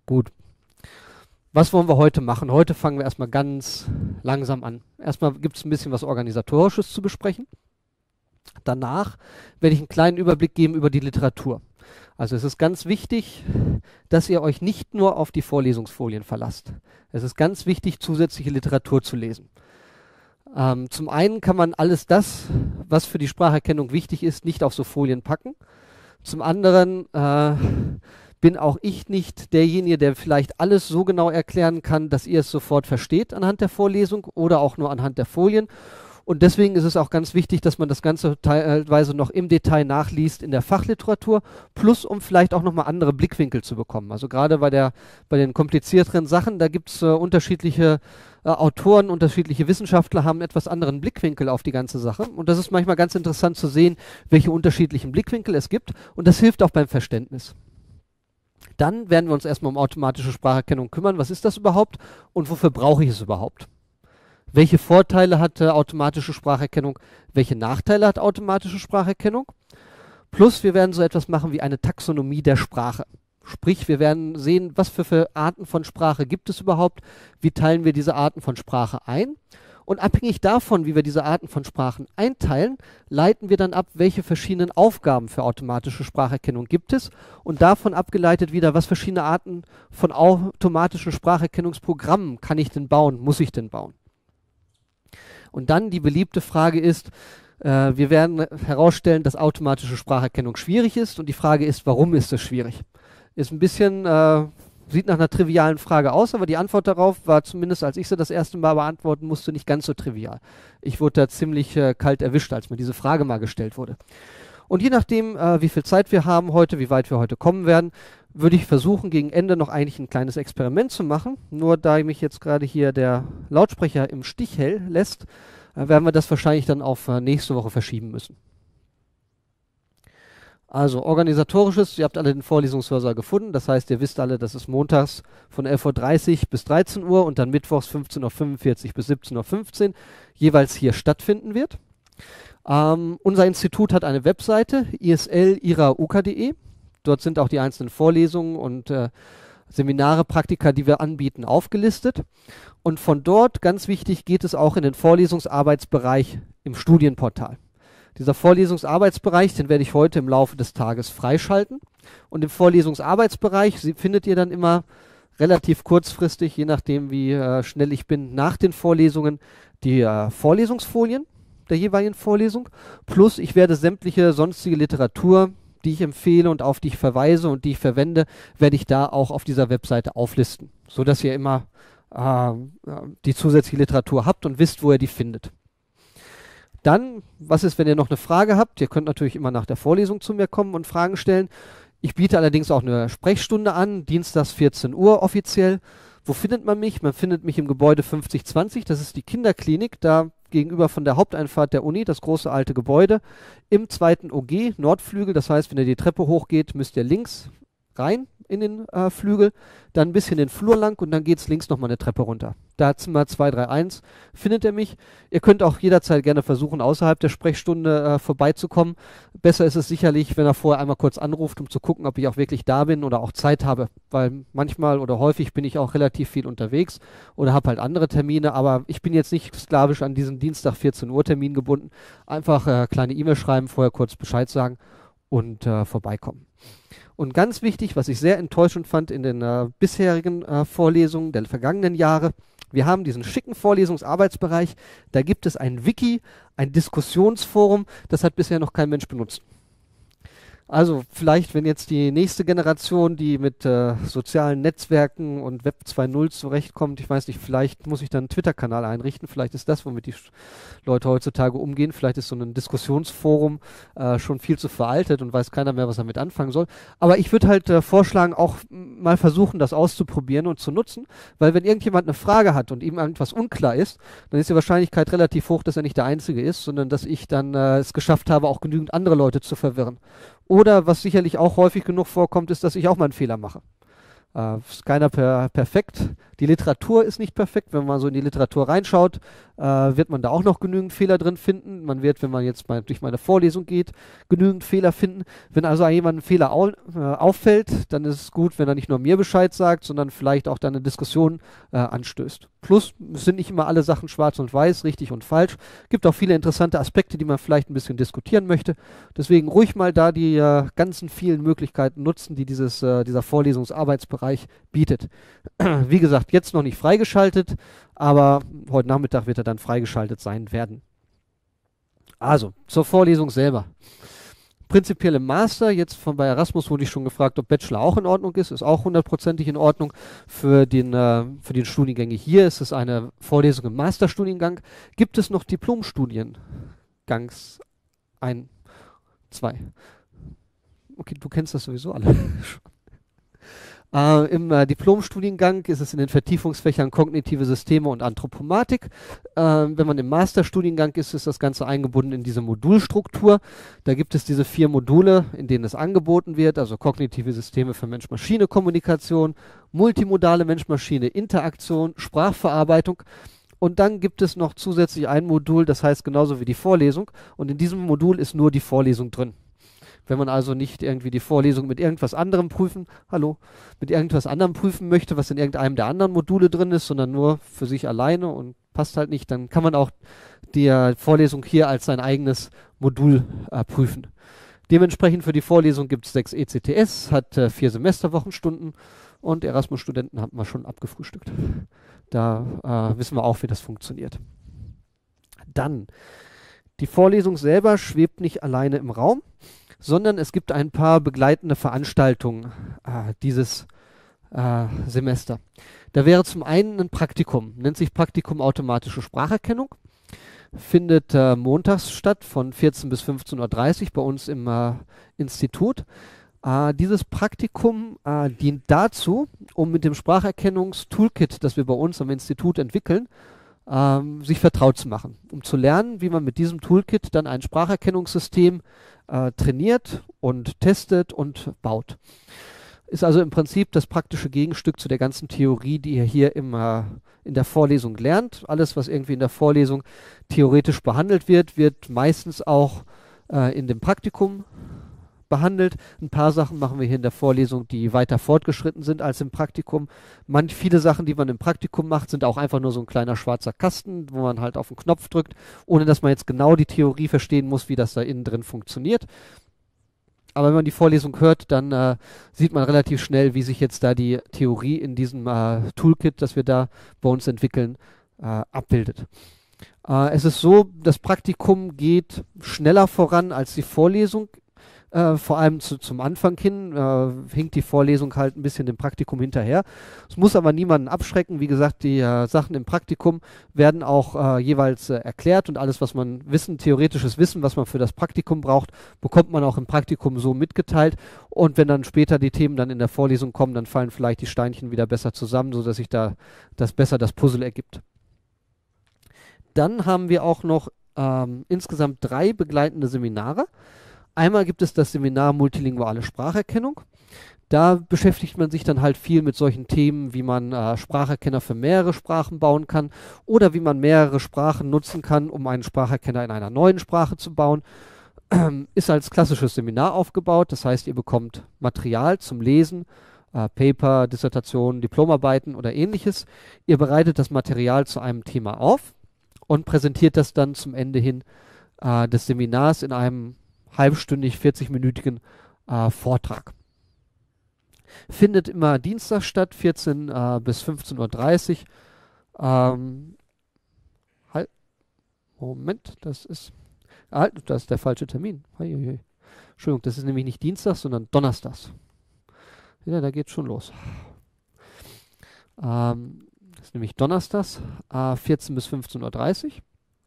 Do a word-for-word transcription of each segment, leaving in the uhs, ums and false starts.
Gut. Was wollen wir heute machen? Heute fangen wir erstmal ganz langsam an. Erstmal gibt es ein bisschen was Organisatorisches zu besprechen. Danach werde ich einen kleinen Überblick geben über die Literatur. Also es ist ganz wichtig, dass ihr euch nicht nur auf die Vorlesungsfolien verlasst. Es ist ganz wichtig, zusätzliche Literatur zu lesen. Ähm, zum einen kann man alles das, was für die Spracherkennung wichtig ist, nicht auf so Folien packen. Zum anderen äh, bin auch ich nicht derjenige, der vielleicht alles so genau erklären kann, dass ihr es sofort versteht anhand der Vorlesung oder auch nur anhand der Folien. Und deswegen ist es auch ganz wichtig, dass man das Ganze teilweise noch im Detail nachliest in der Fachliteratur, plus um vielleicht auch nochmal andere Blickwinkel zu bekommen. Also gerade bei, der, bei den komplizierteren Sachen, da gibt es äh, unterschiedliche äh, Autoren, unterschiedliche Wissenschaftler haben etwas anderen Blickwinkel auf die ganze Sache. Und das ist manchmal ganz interessant zu sehen, welche unterschiedlichen Blickwinkel es gibt. Und das hilft auch beim Verständnis. Dann werden wir uns erstmal um automatische Spracherkennung kümmern. Was ist das überhaupt und wofür brauche ich es überhaupt? Welche Vorteile hat äh, automatische Spracherkennung? Welche Nachteile hat automatische Spracherkennung? Plus wir werden so etwas machen wie eine Taxonomie der Sprache. Sprich, wir werden sehen, was für, für Arten von Sprache gibt es überhaupt? Wie teilen wir diese Arten von Sprache ein? Und abhängig davon, wie wir diese Arten von Sprachen einteilen, leiten wir dann ab, welche verschiedenen Aufgaben für automatische Spracherkennung gibt es und davon abgeleitet wieder, was verschiedene Arten von automatischen Spracherkennungsprogrammen kann ich denn bauen, muss ich denn bauen. Und dann die beliebte Frage ist, äh, wir werden herausstellen, dass automatische Spracherkennung schwierig ist und die Frage ist, warum ist es schwierig? Ist ein bisschen... Äh, Sieht nach einer trivialen Frage aus, aber die Antwort darauf war zumindest, als ich sie das erste Mal beantworten musste, nicht ganz so trivial. Ich wurde da ziemlich äh, kalt erwischt, als mir diese Frage mal gestellt wurde. Und je nachdem, äh, wie viel Zeit wir haben heute, wie weit wir heute kommen werden, würde ich versuchen, gegen Ende noch eigentlich ein kleines Experiment zu machen. Nur da mich jetzt gerade hier der Lautsprecher im Stich hält, lässt, äh, werden wir das wahrscheinlich dann auf äh, nächste Woche verschieben müssen. Also organisatorisches, ihr habt alle den Vorlesungshörsaal gefunden, das heißt, ihr wisst alle, dass es montags von elf Uhr dreißig bis dreizehn Uhr und dann mittwochs fünfzehn Uhr fünfundvierzig bis siebzehn Uhr fünfzehn jeweils hier stattfinden wird. Ähm, unser Institut hat eine Webseite, I S L I R A U K punkt de. Dort sind auch die einzelnen Vorlesungen und äh, Seminare, Praktika, die wir anbieten, aufgelistet. Und von dort, ganz wichtig, geht es auch in den Vorlesungsarbeitsbereich im Studienportal. Dieser Vorlesungsarbeitsbereich, den werde ich heute im Laufe des Tages freischalten. Und im Vorlesungsarbeitsbereich Sie, findet ihr dann immer relativ kurzfristig, je nachdem wie äh, schnell ich bin, nach den Vorlesungen die äh, Vorlesungsfolien der jeweiligen Vorlesung. Plus ich werde sämtliche sonstige Literatur, die ich empfehle und auf die ich verweise und die ich verwende, werde ich da auch auf dieser Webseite auflisten, sodass ihr immer äh, die zusätzliche Literatur habt und wisst, wo ihr die findet. Dann, was ist, wenn ihr noch eine Frage habt? Ihr könnt natürlich immer nach der Vorlesung zu mir kommen und Fragen stellen. Ich biete allerdings auch eine Sprechstunde an, dienstags vierzehn Uhr offiziell. Wo findet man mich? Man findet mich im Gebäude fünfzig zwanzig, das ist die Kinderklinik, da gegenüber von der Haupteinfahrt der Uni, das große alte Gebäude, im zweiten O G, Nordflügel. Das heißt, wenn ihr die Treppe hochgeht, müsst ihr links rein in den äh, Flügel, dann ein bisschen den Flur lang und dann geht es links nochmal eine Treppe runter. Da Zimmer zwei drei eins findet ihr mich. Ihr könnt auch jederzeit gerne versuchen, außerhalb der Sprechstunde äh, vorbeizukommen. Besser ist es sicherlich, wenn er vorher einmal kurz anruft, um zu gucken, ob ich auch wirklich da bin oder auch Zeit habe, weil manchmal oder häufig bin ich auch relativ viel unterwegs oder habe halt andere Termine, aber ich bin jetzt nicht sklavisch an diesen Dienstag vierzehn Uhr Termin gebunden. Einfach äh, kleine E-Mail schreiben, vorher kurz Bescheid sagen und äh, vorbeikommen. Und ganz wichtig, was ich sehr enttäuschend fand in den äh, bisherigen äh, Vorlesungen der vergangenen Jahre, wir haben diesen schicken Vorlesungsarbeitsbereich, da gibt es ein Wiki, ein Diskussionsforum, das hat bisher noch kein Mensch benutzt. Also vielleicht, wenn jetzt die nächste Generation, die mit äh, sozialen Netzwerken und Web zwei Punkt null zurechtkommt, ich weiß nicht, vielleicht muss ich dann einen Twitter-Kanal einrichten, vielleicht ist das, womit die Leute heutzutage umgehen, vielleicht ist so ein Diskussionsforum äh, schon viel zu veraltet und weiß keiner mehr, was damit anfangen soll. Aber ich würde halt äh, vorschlagen, auch mal versuchen, das auszuprobieren und zu nutzen, weil wenn irgendjemand eine Frage hat und ihm irgendwas unklar ist, dann ist die Wahrscheinlichkeit relativ hoch, dass er nicht der Einzige ist, sondern dass ich dann äh, es geschafft habe, auch genügend andere Leute zu verwirren. Oder was sicherlich auch häufig genug vorkommt, ist, dass ich auch mal einen Fehler mache. Äh, ist keiner per perfekt. Die Literatur ist nicht perfekt. Wenn man so in die Literatur reinschaut, äh, wird man da auch noch genügend Fehler drin finden. Man wird, wenn man jetzt mal durch meine Vorlesung geht, genügend Fehler finden. Wenn also jemand ein Fehler au äh, auffällt, dann ist es gut, wenn er nicht nur mir Bescheid sagt, sondern vielleicht auch dann eine Diskussion äh, anstößt. Plus, es sind nicht immer alle Sachen schwarz und weiß, richtig und falsch. Gibt auch viele interessante Aspekte, die man vielleicht ein bisschen diskutieren möchte. Deswegen ruhig mal da die äh, ganzen vielen Möglichkeiten nutzen, die dieses, äh, dieser Vorlesungsarbeitsbereich bietet. Wie gesagt, jetzt noch nicht freigeschaltet, aber heute Nachmittag wird er dann freigeschaltet sein werden. Also, zur Vorlesung selber. Prinzipiell im Master, jetzt von bei Erasmus wurde ich schon gefragt, ob Bachelor auch in Ordnung ist, ist auch hundertprozentig in Ordnung. Für den, äh, für den Studiengänge hier ist es eine Vorlesung im Masterstudiengang. Gibt es noch Diplomstudiengangs? Ein, zwei. Okay, du kennst das sowieso alle. Äh, Im äh, Diplomstudiengang ist es in den Vertiefungsfächern kognitive Systeme und Anthropomatik. Äh, wenn man im Masterstudiengang ist, ist das Ganze eingebunden in diese Modulstruktur. Da gibt es diese vier Module, in denen es angeboten wird, also kognitive Systeme für Mensch-Maschine-Kommunikation, multimodale Mensch-Maschine-Interaktion, Sprachverarbeitung. Und dann gibt es noch zusätzlich ein Modul, das heißt genauso wie die Vorlesung. Und in diesem Modul ist nur die Vorlesung drin. Wenn man also nicht irgendwie die Vorlesung mit irgendwas anderem prüfen, hallo, mit irgendwas anderem prüfen möchte, was in irgendeinem der anderen Module drin ist, sondern nur für sich alleine und passt halt nicht, dann kann man auch die Vorlesung hier als sein eigenes Modul äh, prüfen. Dementsprechend für die Vorlesung gibt es sechs E C T S, hat äh, vier Semesterwochenstunden und Erasmus-Studenten haben wir schon abgefrühstückt. Da äh, wissen wir auch, wie das funktioniert. Dann, die Vorlesung selber schwebt nicht alleine im Raum, sondern es gibt ein paar begleitende Veranstaltungen äh, dieses äh, Semester. Da wäre zum einen ein Praktikum, nennt sich Praktikum automatische Spracherkennung, findet äh, montags statt von vierzehn bis fünfzehn Uhr dreißig bei uns im äh, Institut. Äh, dieses Praktikum äh, dient dazu, um mit dem Spracherkennungstoolkit, das wir bei uns am Institut entwickeln, ähm, sich vertraut zu machen, um zu lernen, wie man mit diesem Toolkit dann ein Spracherkennungssystem äh, trainiert und testet und baut. Ist also im Prinzip das praktische Gegenstück zu der ganzen Theorie, die ihr hier im, äh, in der Vorlesung lernt. Alles, was irgendwie in der Vorlesung theoretisch behandelt wird, wird meistens auch äh, in dem Praktikum behandelt. Ein paar Sachen machen wir hier in der Vorlesung, die weiter fortgeschritten sind als im Praktikum. Manch, viele Sachen, die man im Praktikum macht, sind auch einfach nur so ein kleiner schwarzer Kasten, wo man halt auf den Knopf drückt, ohne dass man jetzt genau die Theorie verstehen muss, wie das da innen drin funktioniert. Aber wenn man die Vorlesung hört, dann äh, sieht man relativ schnell, wie sich jetzt da die Theorie in diesem äh, Toolkit, das wir da bei uns entwickeln, äh, abbildet. Äh, es ist so, das Praktikum geht schneller voran als die Vorlesung. Äh, vor allem zu, zum Anfang hin äh, hinkt die Vorlesung halt ein bisschen dem Praktikum hinterher. Es muss aber niemanden abschrecken. Wie gesagt, die äh, Sachen im Praktikum werden auch äh, jeweils äh, erklärt und alles, was man wissen, theoretisches Wissen, was man für das Praktikum braucht, bekommt man auch im Praktikum so mitgeteilt. Und wenn dann später die Themen dann in der Vorlesung kommen, dann fallen vielleicht die Steinchen wieder besser zusammen, sodass sich da das besser das Puzzle ergibt. Dann haben wir auch noch ähm, insgesamt drei begleitende Seminare. Einmal gibt es das Seminar Multilinguale Spracherkennung. Da beschäftigt man sich dann halt viel mit solchen Themen, wie man äh, Spracherkenner für mehrere Sprachen bauen kann oder wie man mehrere Sprachen nutzen kann, um einen Spracherkenner in einer neuen Sprache zu bauen. Ähm, ist als klassisches Seminar aufgebaut. Das heißt, ihr bekommt Material zum Lesen, äh, Paper, Dissertationen, Diplomarbeiten oder ähnliches. Ihr bereitet das Material zu einem Thema auf und präsentiert das dann zum Ende hin äh, des Seminars in einem halbstündig, vierzigminütigen äh, Vortrag. Findet immer Dienstag statt, vierzehn äh, bis fünfzehn Uhr dreißig. Ähm, halt, Moment, das ist, ah, das ist der falsche Termin. Hei, hei, hei. Entschuldigung, das ist nämlich nicht Dienstags, sondern Donnerstags. Ja, da geht schon los. Ähm, das ist nämlich Donnerstags, äh, vierzehn bis fünfzehn Uhr dreißig.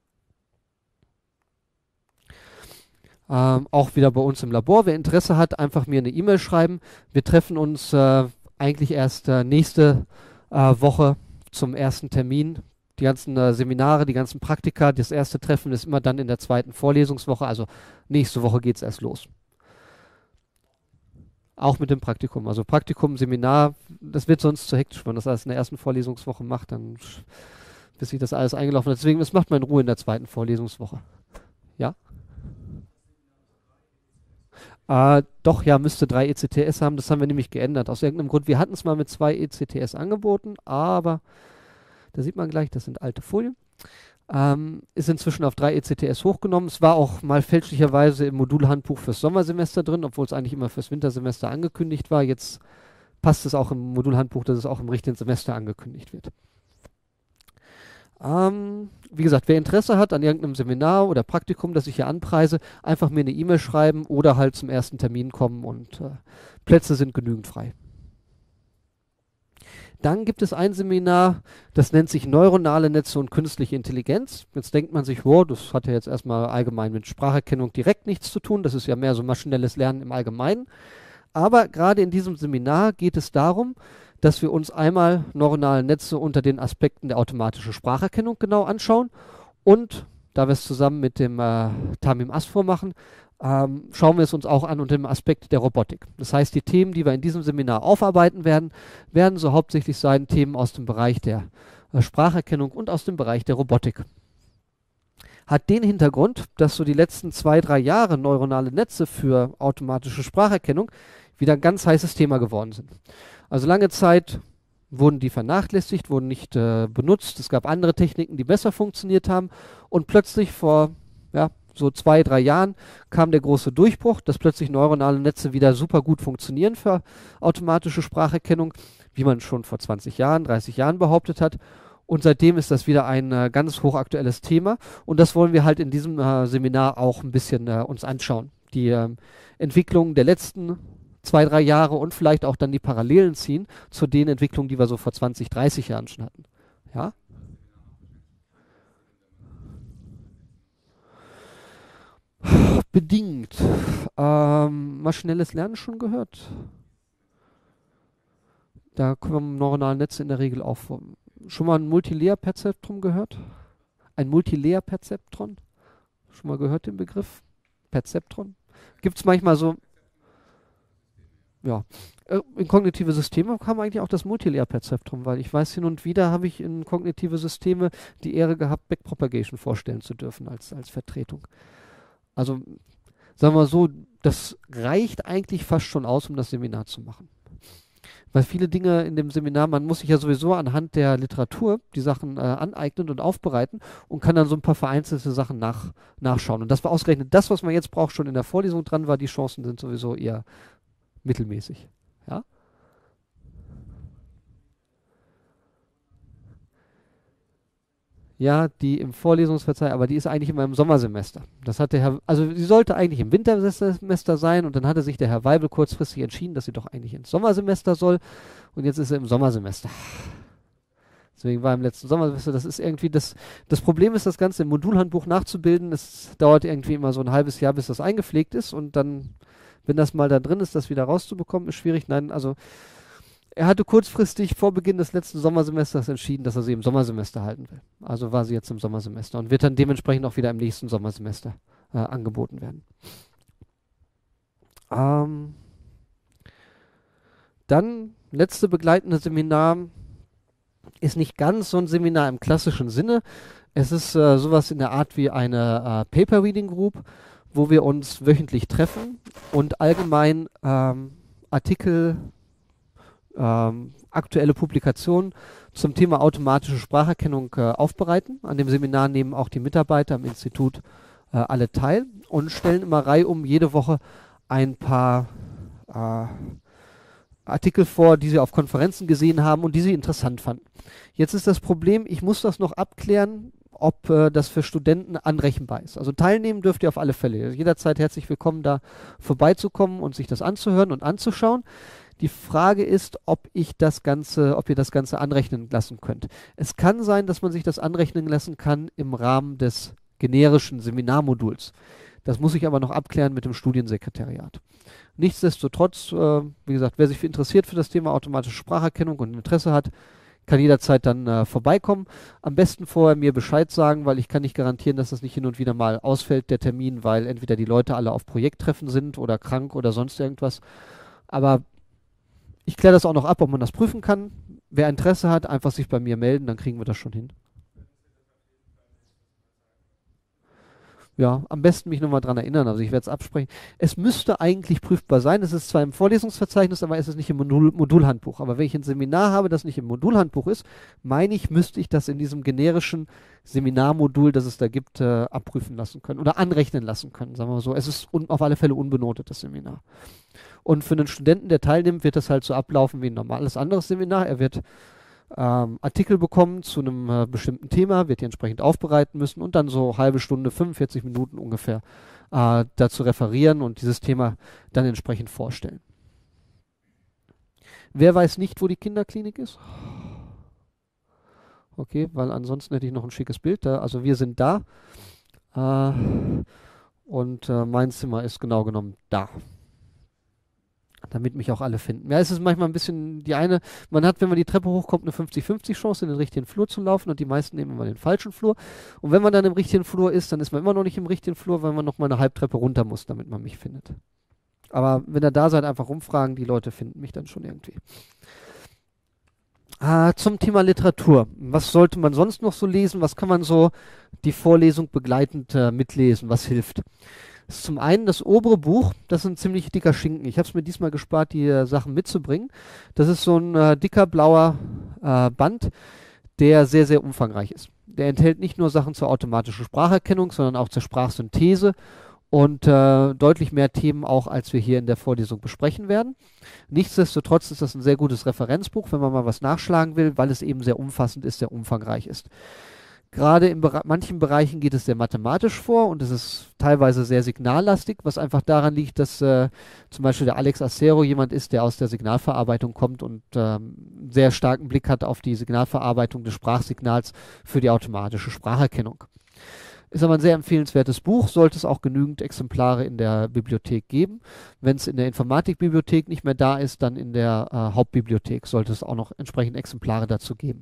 Ähm, auch wieder bei uns im Labor. Wer Interesse hat, einfach mir eine E-Mail schreiben. Wir treffen uns äh, eigentlich erst äh, nächste äh, Woche zum ersten Termin. Die ganzen äh, Seminare, die ganzen Praktika, das erste Treffen ist immer dann in der zweiten Vorlesungswoche. Also nächste Woche geht es erst los. Auch mit dem Praktikum. Also Praktikum, Seminar, das wird sonst zu hektisch, wenn man das alles in der ersten Vorlesungswoche macht, dann sch- bis sich das alles eingelaufen hat. Deswegen, das macht man in Ruhe in der zweiten Vorlesungswoche. Ja? Äh, doch, ja, müsste drei E C T S haben. Das haben wir nämlich geändert. Aus irgendeinem Grund. Wir hatten es mal mit zwei E C T S angeboten, aber da sieht man gleich, das sind alte Folien. Ähm, ist inzwischen auf drei E C T S hochgenommen. Es war auch mal fälschlicherweise im Modulhandbuch fürs Sommersemester drin, obwohl es eigentlich immer fürs Wintersemester angekündigt war. Jetzt passt es auch im Modulhandbuch, dass es auch im richtigen Semester angekündigt wird. Ähm, wie gesagt, wer Interesse hat an irgendeinem Seminar oder Praktikum, das ich hier anpreise, einfach mir eine E-Mail schreiben oder halt zum ersten Termin kommen und äh, Plätze sind genügend frei. Dann gibt es ein Seminar, das nennt sich Neuronale Netze und künstliche Intelligenz. Jetzt denkt man sich, wow, das hat ja jetzt erstmal allgemein mit Spracherkennung direkt nichts zu tun. Das ist ja mehr so maschinelles Lernen im Allgemeinen. Aber gerade in diesem Seminar geht es darum, dass wir uns einmal neuronale Netze unter den Aspekten der automatischen Spracherkennung genau anschauen und, da wir es zusammen mit dem äh, Tamim Asfour machen, ähm, schauen wir es uns auch an unter dem Aspekt der Robotik. Das heißt, die Themen, die wir in diesem Seminar aufarbeiten werden, werden so hauptsächlich sein Themen aus dem Bereich der äh, Spracherkennung und aus dem Bereich der Robotik. Hat den Hintergrund, dass so die letzten zwei, drei Jahre neuronale Netze für automatische Spracherkennung wieder ein ganz heißes Thema geworden sind. Also lange Zeit wurden die vernachlässigt, wurden nicht äh, benutzt. Es gab andere Techniken, die besser funktioniert haben. Und plötzlich vor ja, so zwei, drei Jahren kam der große Durchbruch, dass plötzlich neuronale Netze wieder super gut funktionieren für automatische Spracherkennung, wie man schon vor zwanzig Jahren, dreißig Jahren behauptet hat. Und seitdem ist das wieder ein äh, ganz hochaktuelles Thema. Und das wollen wir halt in diesem äh, Seminar auch ein bisschen äh, uns anschauen. Die äh, Entwicklung der letzten zwei, drei Jahre und vielleicht auch dann die Parallelen ziehen zu den Entwicklungen, die wir so vor zwanzig, dreißig Jahren schon hatten. Ja? Bedingt. Ähm, maschinelles Lernen schon gehört. Da kommen neuronale Netze in der Regel auch vor. Schon mal ein Multilayer-Perzeptron gehört? Ein Multilayer-Perzeptron? Schon mal gehört den Begriff? Perzeptron? Gibt es manchmal so, ja, äh, in kognitive Systeme kam eigentlich auch das Multilayer-Perzeptron, weil ich weiß, hin und wieder habe ich in kognitive Systeme die Ehre gehabt, Backpropagation vorstellen zu dürfen als, als Vertretung. Also, sagen wir so, das reicht eigentlich fast schon aus, um das Seminar zu machen. Weil viele Dinge in dem Seminar, man muss sich ja sowieso anhand der Literatur die Sachen äh, aneignen und aufbereiten und kann dann so ein paar vereinzelte Sachen nach, nachschauen. Und das war ausgerechnet das, was man jetzt braucht, schon in der Vorlesung dran war. Die Chancen sind sowieso eher mittelmäßig. Ja? Ja, die im Vorlesungsverzeichnis, aber die ist eigentlich immer im Sommersemester. Das hat der Herr, also sie sollte eigentlich im Wintersemester sein und dann hatte sich der Herr Weibel kurzfristig entschieden, dass sie doch eigentlich ins Sommersemester soll und jetzt ist sie im Sommersemester. Deswegen war im letzten Sommersemester, das ist irgendwie das, das Problem ist, das Ganze im Modulhandbuch nachzubilden, es dauert irgendwie immer so ein halbes Jahr, bis das eingepflegt ist und dann, wenn das mal da drin ist, das wieder rauszubekommen, ist schwierig. Nein, also er hatte kurzfristig vor Beginn des letzten Sommersemesters entschieden, dass er sie im Sommersemester halten will. Also war sie jetzt im Sommersemester und wird dann dementsprechend auch wieder im nächsten Sommersemester äh, angeboten werden. Ähm, dann, letzte begleitende Seminar ist nicht ganz so ein Seminar im klassischen Sinne. Es ist äh, sowas in der Art wie eine äh, Paper Reading Group, wo wir uns wöchentlich treffen und allgemein ähm, Artikel, Ähm, aktuelle Publikationen zum Thema automatische Spracherkennung äh, aufbereiten. An dem Seminar nehmen auch die Mitarbeiter am Institut äh, alle teil und stellen immer reihum jede Woche ein paar äh, Artikel vor, die sie auf Konferenzen gesehen haben und die sie interessant fanden. Jetzt ist das Problem, ich muss das noch abklären, ob äh, das für Studenten anrechenbar ist. Also teilnehmen dürft ihr auf alle Fälle. Jederzeit herzlich willkommen, da vorbeizukommen und sich das anzuhören und anzuschauen. Die Frage ist, ob ich das Ganze, ob ihr das Ganze anrechnen lassen könnt. Es kann sein, dass man sich das anrechnen lassen kann im Rahmen des generischen Seminarmoduls. Das muss ich aber noch abklären mit dem Studiensekretariat. Nichtsdestotrotz, äh, wie gesagt, wer sich interessiert für das Thema automatische Spracherkennung und Interesse hat, kann jederzeit dann äh, vorbeikommen. Am besten vorher mir Bescheid sagen, weil ich kann nicht garantieren, dass das nicht hin und wieder mal ausfällt, der Termin, weil entweder die Leute alle auf Projekttreffen sind oder krank oder sonst irgendwas. Aber ich kläre das auch noch ab, ob man das prüfen kann. Wer Interesse hat, einfach sich bei mir melden, dann kriegen wir das schon hin. Ja, am besten mich nochmal dran erinnern, also ich werde es absprechen. Es müsste eigentlich prüfbar sein. Es ist zwar im Vorlesungsverzeichnis, aber es ist nicht im Modul Modulhandbuch. Aber wenn ich ein Seminar habe, das nicht im Modulhandbuch ist, meine ich, müsste ich das in diesem generischen Seminarmodul, das es da gibt, äh, abprüfen lassen können oder anrechnen lassen können, sagen wir mal so. Es ist un auf alle Fälle unbenotetes Seminar. Und für einen Studenten, der teilnimmt, wird das halt so ablaufen wie ein normales anderes Seminar. Er wird ähm, Artikel bekommen zu einem äh, bestimmten Thema, wird die entsprechend aufbereiten müssen und dann so halbe Stunde, fünfundvierzig Minuten ungefähr äh, dazu referieren und dieses Thema dann entsprechend vorstellen. Wer weiß nicht, wo die Kinderklinik ist? Okay, weil ansonsten hätte ich noch ein schickes Bild da. Also wir sind da äh, und äh, mein Zimmer ist genau genommen da. Damit mich auch alle finden. Ja, es ist manchmal ein bisschen die eine, man hat, wenn man die Treppe hochkommt, eine fünfzig fünfzig Chance, in den richtigen Flur zu laufen und die meisten nehmen immer den falschen Flur. Und wenn man dann im richtigen Flur ist, dann ist man immer noch nicht im richtigen Flur, weil man nochmal eine Halbtreppe runter muss, damit man mich findet. Aber wenn ihr da seid, einfach rumfragen, die Leute finden mich dann schon irgendwie. Ah, zum Thema Literatur. Was sollte man sonst noch so lesen? Was kann man so die Vorlesung begleitend äh, mitlesen? Was hilft? Das ist zum einen das obere Buch, das ist ein ziemlich dicker Schinken. Ich habe es mir diesmal gespart, die äh, Sachen mitzubringen. Das ist so ein äh, dicker blauer äh, Band, der sehr, sehr umfangreich ist. Der enthält nicht nur Sachen zur automatischen Spracherkennung, sondern auch zur Sprachsynthese und äh, deutlich mehr Themen auch, als wir hier in der Vorlesung besprechen werden. Nichtsdestotrotz ist das ein sehr gutes Referenzbuch, wenn man mal was nachschlagen will, weil es eben sehr umfassend ist, sehr umfangreich ist. Gerade in Bere manchen Bereichen geht es sehr mathematisch vor und es ist teilweise sehr signallastig, was einfach daran liegt, dass äh, zum Beispiel der Alex Acero jemand ist, der aus der Signalverarbeitung kommt und ähm, einen sehr starken Blick hat auf die Signalverarbeitung des Sprachsignals für die automatische Spracherkennung. Ist aber ein sehr empfehlenswertes Buch, sollte es auch genügend Exemplare in der Bibliothek geben. Wenn es in der Informatikbibliothek nicht mehr da ist, dann in der äh, Hauptbibliothek sollte es auch noch entsprechend Exemplare dazu geben.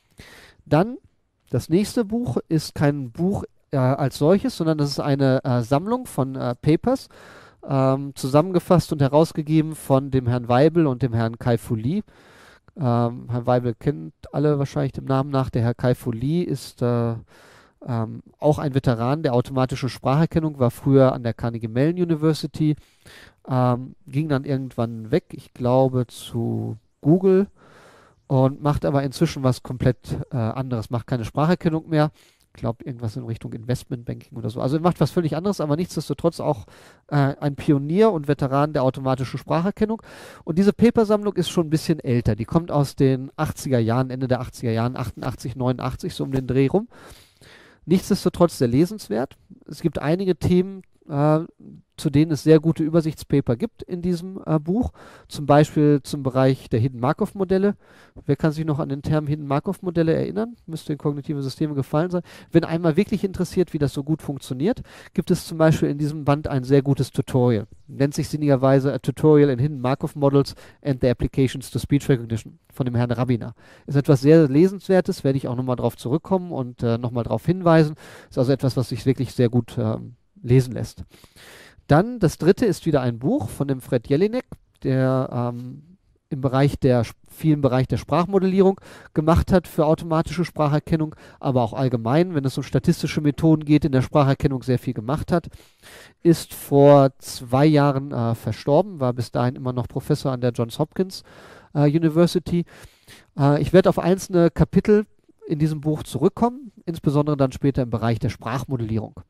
Dann das nächste Buch ist kein Buch äh, als solches, sondern das ist eine äh, Sammlung von äh, Papers, ähm, zusammengefasst und herausgegeben von dem Herrn Weibel und dem Herrn Kai-Fu Lee. Ähm, Herr Weibel kennt alle wahrscheinlich dem Namen nach. Der Herr Kai-Fu Lee ist äh, ähm, auch ein Veteran der automatischen Spracherkennung, war früher an der Carnegie Mellon University, ähm, ging dann irgendwann weg, ich glaube zu Google, und macht aber inzwischen was komplett äh, anderes, macht keine Spracherkennung mehr, ich glaube irgendwas in Richtung Investmentbanking oder so. Also er macht was völlig anderes, aber nichtsdestotrotz auch äh, ein Pionier und Veteran der automatischen Spracherkennung. Und diese Papersammlung ist schon ein bisschen älter, die kommt aus den achtziger Jahren, Ende der achtziger Jahren, achtundachtzig, neunundachtzig, so um den Dreh rum. Nichtsdestotrotz sehr lesenswert. Es gibt einige Themen, äh, zu denen es sehr gute Übersichtspaper gibt in diesem äh, Buch. Zum Beispiel zum Bereich der Hidden Markov Modelle. Wer kann sich noch an den Term Hidden Markov Modelle erinnern? Müsste in kognitive Systeme gefallen sein. Wenn einmal wirklich interessiert, wie das so gut funktioniert, gibt es zum Beispiel in diesem Band ein sehr gutes Tutorial. Nennt sich sinnigerweise A Tutorial in Hidden Markov Models and the Applications to Speech Recognition von dem Herrn Rabiner. Ist etwas sehr Lesenswertes, werde ich auch nochmal drauf zurückkommen und äh, nochmal darauf hinweisen. Ist also etwas, was sich wirklich sehr gut äh, lesen lässt. Dann das dritte ist wieder ein Buch von dem Fred Jelinek, der ähm, im Bereich der, vielen Bereich der Sprachmodellierung gemacht hat für automatische Spracherkennung, aber auch allgemein, wenn es um statistische Methoden geht, in der Spracherkennung sehr viel gemacht hat. Ist vor zwei Jahren äh, verstorben, war bis dahin immer noch Professor an der Johns Hopkins äh, University. Äh, ich werde auf einzelne Kapitel in diesem Buch zurückkommen, insbesondere dann später im Bereich der Sprachmodellierung.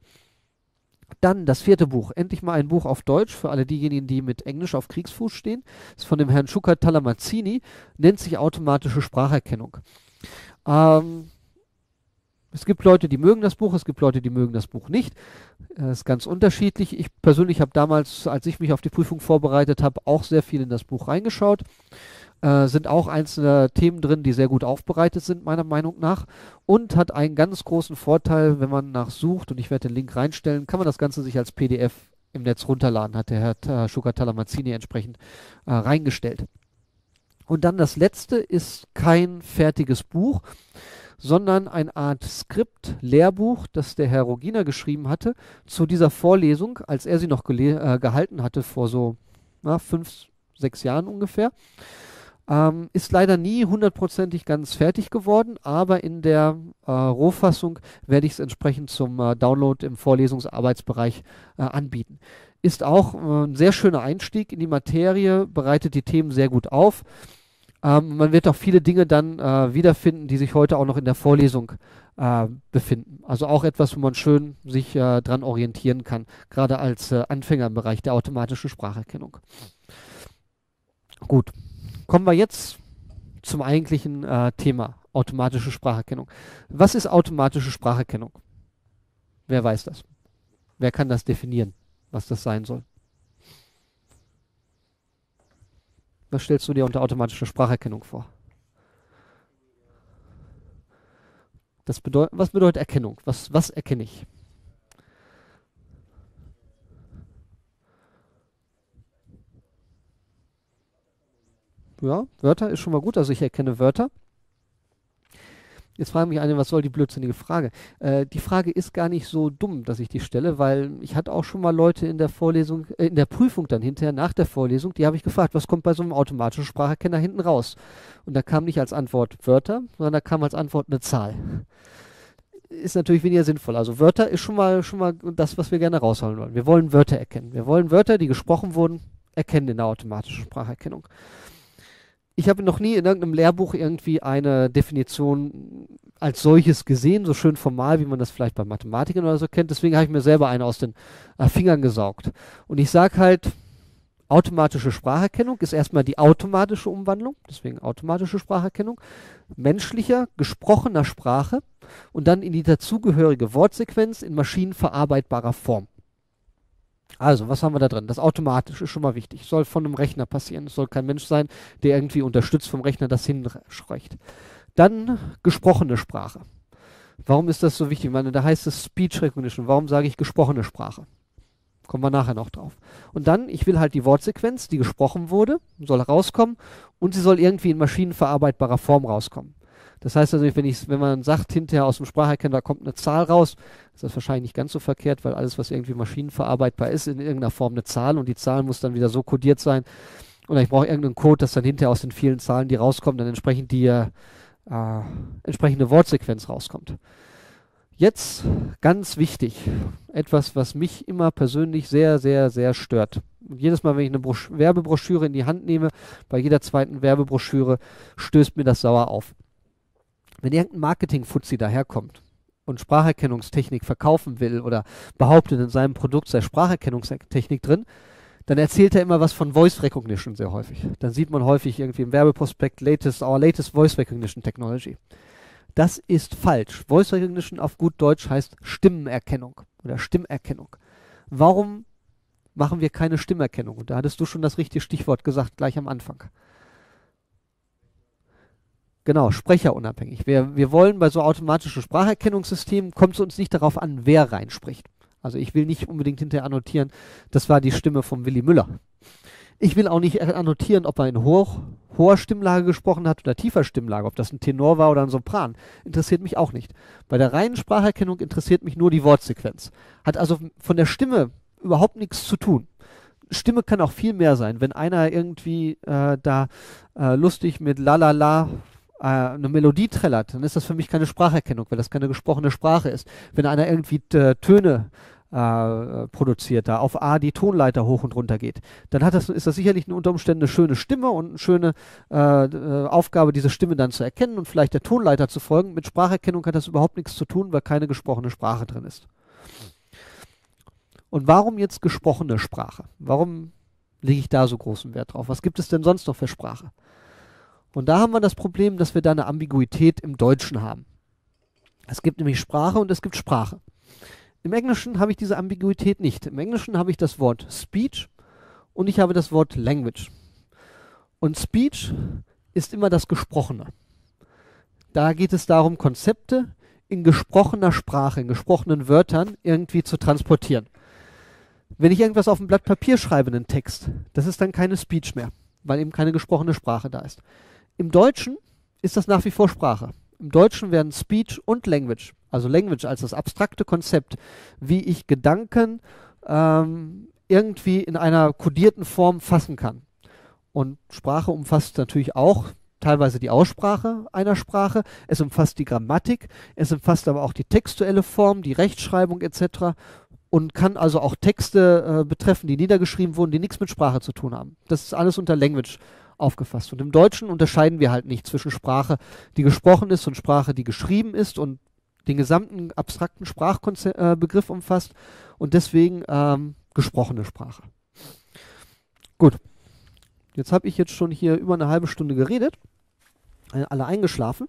Dann das vierte Buch, endlich mal ein Buch auf Deutsch für alle diejenigen, die mit Englisch auf Kriegsfuß stehen. Ist von dem Herrn Shukat Talamazzini, nennt sich automatische Spracherkennung. Ähm, es gibt Leute, die mögen das Buch, es gibt Leute, die mögen das Buch nicht. Es ist ganz unterschiedlich. Ich persönlich habe damals, als ich mich auf die Prüfung vorbereitet habe, auch sehr viel in das Buch reingeschaut. Äh, sind auch einzelne Themen drin, die sehr gut aufbereitet sind, meiner Meinung nach. Und hat einen ganz großen Vorteil, wenn man nachsucht, und ich werde den Link reinstellen, kann man das Ganze sich als P D F im Netz runterladen, hat der Herr äh, Shukat Talamazzini entsprechend äh, reingestellt. Und dann das letzte ist kein fertiges Buch, sondern eine Art Skript, Lehrbuch, das der Herr Roginer geschrieben hatte, zu dieser Vorlesung, als er sie noch äh, gehalten hatte vor so na, fünf, sechs Jahren ungefähr. Ähm, ist leider nie hundertprozentig ganz fertig geworden, aber in der äh, Rohfassung werde ich es entsprechend zum äh, Download im Vorlesungsarbeitsbereich äh, anbieten. Ist auch äh, ein sehr schöner Einstieg in die Materie, bereitet die Themen sehr gut auf. Ähm, man wird auch viele Dinge dann äh, wiederfinden, die sich heute auch noch in der Vorlesung äh, befinden. Also auch etwas, wo man schön sich äh, dran orientieren kann, gerade als äh, Anfänger im Bereich der automatischen Spracherkennung. Gut. Kommen wir jetzt zum eigentlichen äh, Thema, automatische Spracherkennung. Was ist automatische Spracherkennung? Wer weiß das? Wer kann das definieren, was das sein soll? Was stellst du dir unter automatischer Spracherkennung vor? Das bedeut was bedeutet Erkennung? Was, was erkenne ich? Ja, Wörter ist schon mal gut, also ich erkenne Wörter. Jetzt fragen mich eine, was soll die blödsinnige Frage? Äh, die Frage ist gar nicht so dumm, dass ich die stelle, weil ich hatte auch schon mal Leute in der Vorlesung, äh, in der Prüfung dann hinterher, nach der Vorlesung, die habe ich gefragt, was kommt bei so einem automatischen Spracherkenner hinten raus? Und da kam nicht als Antwort Wörter, sondern da kam als Antwort eine Zahl. Ist natürlich weniger sinnvoll. Also Wörter ist schon mal, schon mal das, was wir gerne rausholen wollen. Wir wollen Wörter erkennen. Wir wollen Wörter, die gesprochen wurden, erkennen in der automatischen Spracherkennung. Ich habe noch nie in irgendeinem Lehrbuch irgendwie eine Definition als solches gesehen, so schön formal, wie man das vielleicht bei Mathematikern oder so kennt. Deswegen habe ich mir selber eine aus den äh, Fingern gesaugt. Und ich sage halt, automatische Spracherkennung ist erstmal die automatische Umwandlung, deswegen automatische Spracherkennung, menschlicher, gesprochener Sprache und dann in die dazugehörige Wortsequenz in maschinenverarbeitbarer Form. Also, was haben wir da drin? Das automatisch ist schon mal wichtig. Soll von einem Rechner passieren. Es soll kein Mensch sein, der irgendwie unterstützt vom Rechner das hinschreicht. Dann gesprochene Sprache. Warum ist das so wichtig? Ich meine, da heißt es Speech Recognition. Warum sage ich gesprochene Sprache? Kommen wir nachher noch drauf. Und dann, ich will halt die Wortsequenz, die gesprochen wurde, soll rauskommen und sie soll irgendwie in maschinenverarbeitbarer Form rauskommen. Das heißt also, wenn, ich, wenn man sagt, hinterher aus dem Spracherkenner kommt eine Zahl raus, ist das wahrscheinlich nicht ganz so verkehrt, weil alles, was irgendwie maschinenverarbeitbar ist, in irgendeiner Form eine Zahl und die Zahl muss dann wieder so kodiert sein. Oder ich brauche irgendeinen Code, dass dann hinterher aus den vielen Zahlen, die rauskommen, dann entsprechend die äh, entsprechende Wortsequenz rauskommt. Jetzt ganz wichtig, etwas, was mich immer persönlich sehr, sehr, sehr stört. Und jedes Mal, wenn ich eine Brosch- Werbebroschüre in die Hand nehme, bei jeder zweiten Werbebroschüre stößt mir das sauer auf. Wenn irgendein Marketing-Fuzzi daherkommt und Spracherkennungstechnik verkaufen will oder behauptet, in seinem Produkt sei Spracherkennungstechnik drin, dann erzählt er immer was von Voice Recognition sehr häufig. Dann sieht man häufig irgendwie im Werbeprospekt latest, our latest Voice Recognition Technology. Das ist falsch. Voice Recognition auf gut Deutsch heißt Stimmenerkennung oder Stimmerkennung. Warum machen wir keine Stimmerkennung? Und da hattest du schon das richtige Stichwort gesagt, gleich am Anfang. Genau, sprecherunabhängig. Wir, wir wollen bei so automatischen Spracherkennungssystemen, kommt es uns nicht darauf an, wer reinspricht. Also ich will nicht unbedingt hinterher annotieren, das war die Stimme von Willy Müller. Ich will auch nicht annotieren, ob er in hoch, hoher Stimmlage gesprochen hat oder tiefer Stimmlage, ob das ein Tenor war oder ein Sopran. Interessiert mich auch nicht. Bei der reinen Spracherkennung interessiert mich nur die Wortsequenz. Hat also von der Stimme überhaupt nichts zu tun. Stimme kann auch viel mehr sein. Wenn einer irgendwie äh, da äh, lustig mit la la la äh, eine Melodie trällert, dann ist das für mich keine Spracherkennung, weil das keine gesprochene Sprache ist. Wenn einer irgendwie äh, Töne äh, produziert, da auf A die Tonleiter hoch und runter geht, dann hat das, ist das sicherlich unter Umständen eine schöne Stimme und eine schöne äh, äh, Aufgabe, diese Stimme dann zu erkennen und vielleicht der Tonleiter zu folgen. Mit Spracherkennung hat das überhaupt nichts zu tun, weil keine gesprochene Sprache drin ist. Und warum jetzt gesprochene Sprache? Warum lege ich da so großen Wert drauf? Was gibt es denn sonst noch für Sprache? Und da haben wir das Problem, dass wir da eine Ambiguität im Deutschen haben. Es gibt nämlich Sprache und es gibt Sprache. Im Englischen habe ich diese Ambiguität nicht. Im Englischen habe ich das Wort Speech und ich habe das Wort Language. Und Speech ist immer das Gesprochene. Da geht es darum, Konzepte in gesprochener Sprache, in gesprochenen Wörtern irgendwie zu transportieren. Wenn ich irgendwas auf ein Blatt Papier schreibe, einen Text, das ist dann keine Speech mehr, weil eben keine gesprochene Sprache da ist. Im Deutschen ist das nach wie vor Sprache. Im Deutschen werden Speech und Language, also Language als das abstrakte Konzept, wie ich Gedanken ähm, irgendwie in einer kodierten Form fassen kann. Und Sprache umfasst natürlich auch teilweise die Aussprache einer Sprache, es umfasst die Grammatik, es umfasst aber auch die textuelle Form, die Rechtschreibung et cetera und kann also auch Texte äh, betreffen, die niedergeschrieben wurden, die nichts mit Sprache zu tun haben. Das ist alles unter Language aufgefasst. Und im Deutschen unterscheiden wir halt nicht zwischen Sprache, die gesprochen ist und Sprache, die geschrieben ist und den gesamten abstrakten Sprachbegriff äh, umfasst und deswegen ähm, gesprochene Sprache. Gut, jetzt habe ich jetzt schon hier über eine halbe Stunde geredet, äh, alle eingeschlafen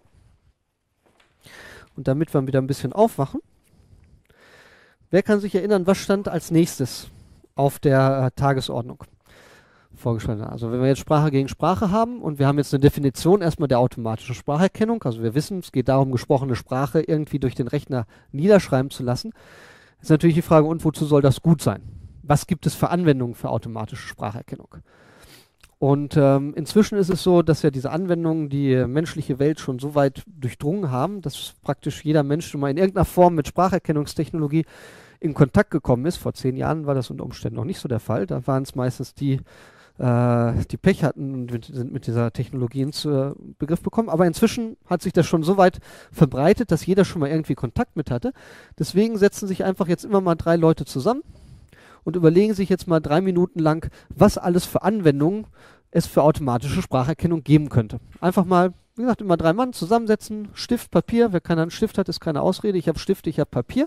und damit wir wieder ein bisschen aufwachen. Wer kann sich erinnern, was stand als nächstes auf der äh, Tagesordnung vorgeschlagen? Also wenn wir jetzt Sprache gegen Sprache haben und wir haben jetzt eine Definition erstmal der automatischen Spracherkennung, also wir wissen, es geht darum, gesprochene Sprache irgendwie durch den Rechner niederschreiben zu lassen, ist natürlich die Frage, und wozu soll das gut sein? Was gibt es für Anwendungen für automatische Spracherkennung? Und ähm, inzwischen ist es so, dass ja diese Anwendungen die äh, menschliche Welt schon so weit durchdrungen haben, dass praktisch jeder Mensch schon mal in irgendeiner Form mit Spracherkennungstechnologie in Kontakt gekommen ist. Vor zehn Jahren war das unter Umständen noch nicht so der Fall. Da waren es meistens die, äh, die Pech hatten und mit, sind mit dieser Technologie ins äh, Begriff bekommen. Aber inzwischen hat sich das schon so weit verbreitet, dass jeder schon mal irgendwie Kontakt mit hatte. Deswegen setzen sich einfach jetzt immer mal drei Leute zusammen und überlegen sich jetzt mal drei Minuten lang, was alles für Anwendungen es für automatische Spracherkennung geben könnte. Einfach mal, wie gesagt, immer drei Mann zusammensetzen, Stift, Papier. Wer keinen Stift hat, ist keine Ausrede. Ich habe Stift, ich habe Papier.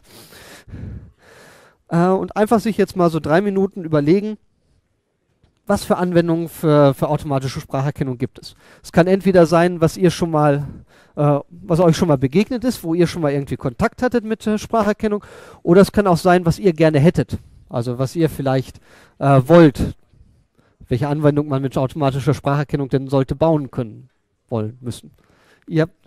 Äh, und einfach sich jetzt mal so drei Minuten überlegen, was für Anwendungen für, für automatische Spracherkennung gibt es. Es kann entweder sein, was ihr schon mal, äh, was euch schon mal begegnet ist, wo ihr schon mal irgendwie Kontakt hattet mit äh, Spracherkennung, oder es kann auch sein, was ihr gerne hättet. Also was ihr vielleicht äh, wollt, welche Anwendung man mit automatischer Spracherkennung denn sollte bauen können, wollen, müssen. Ihr habt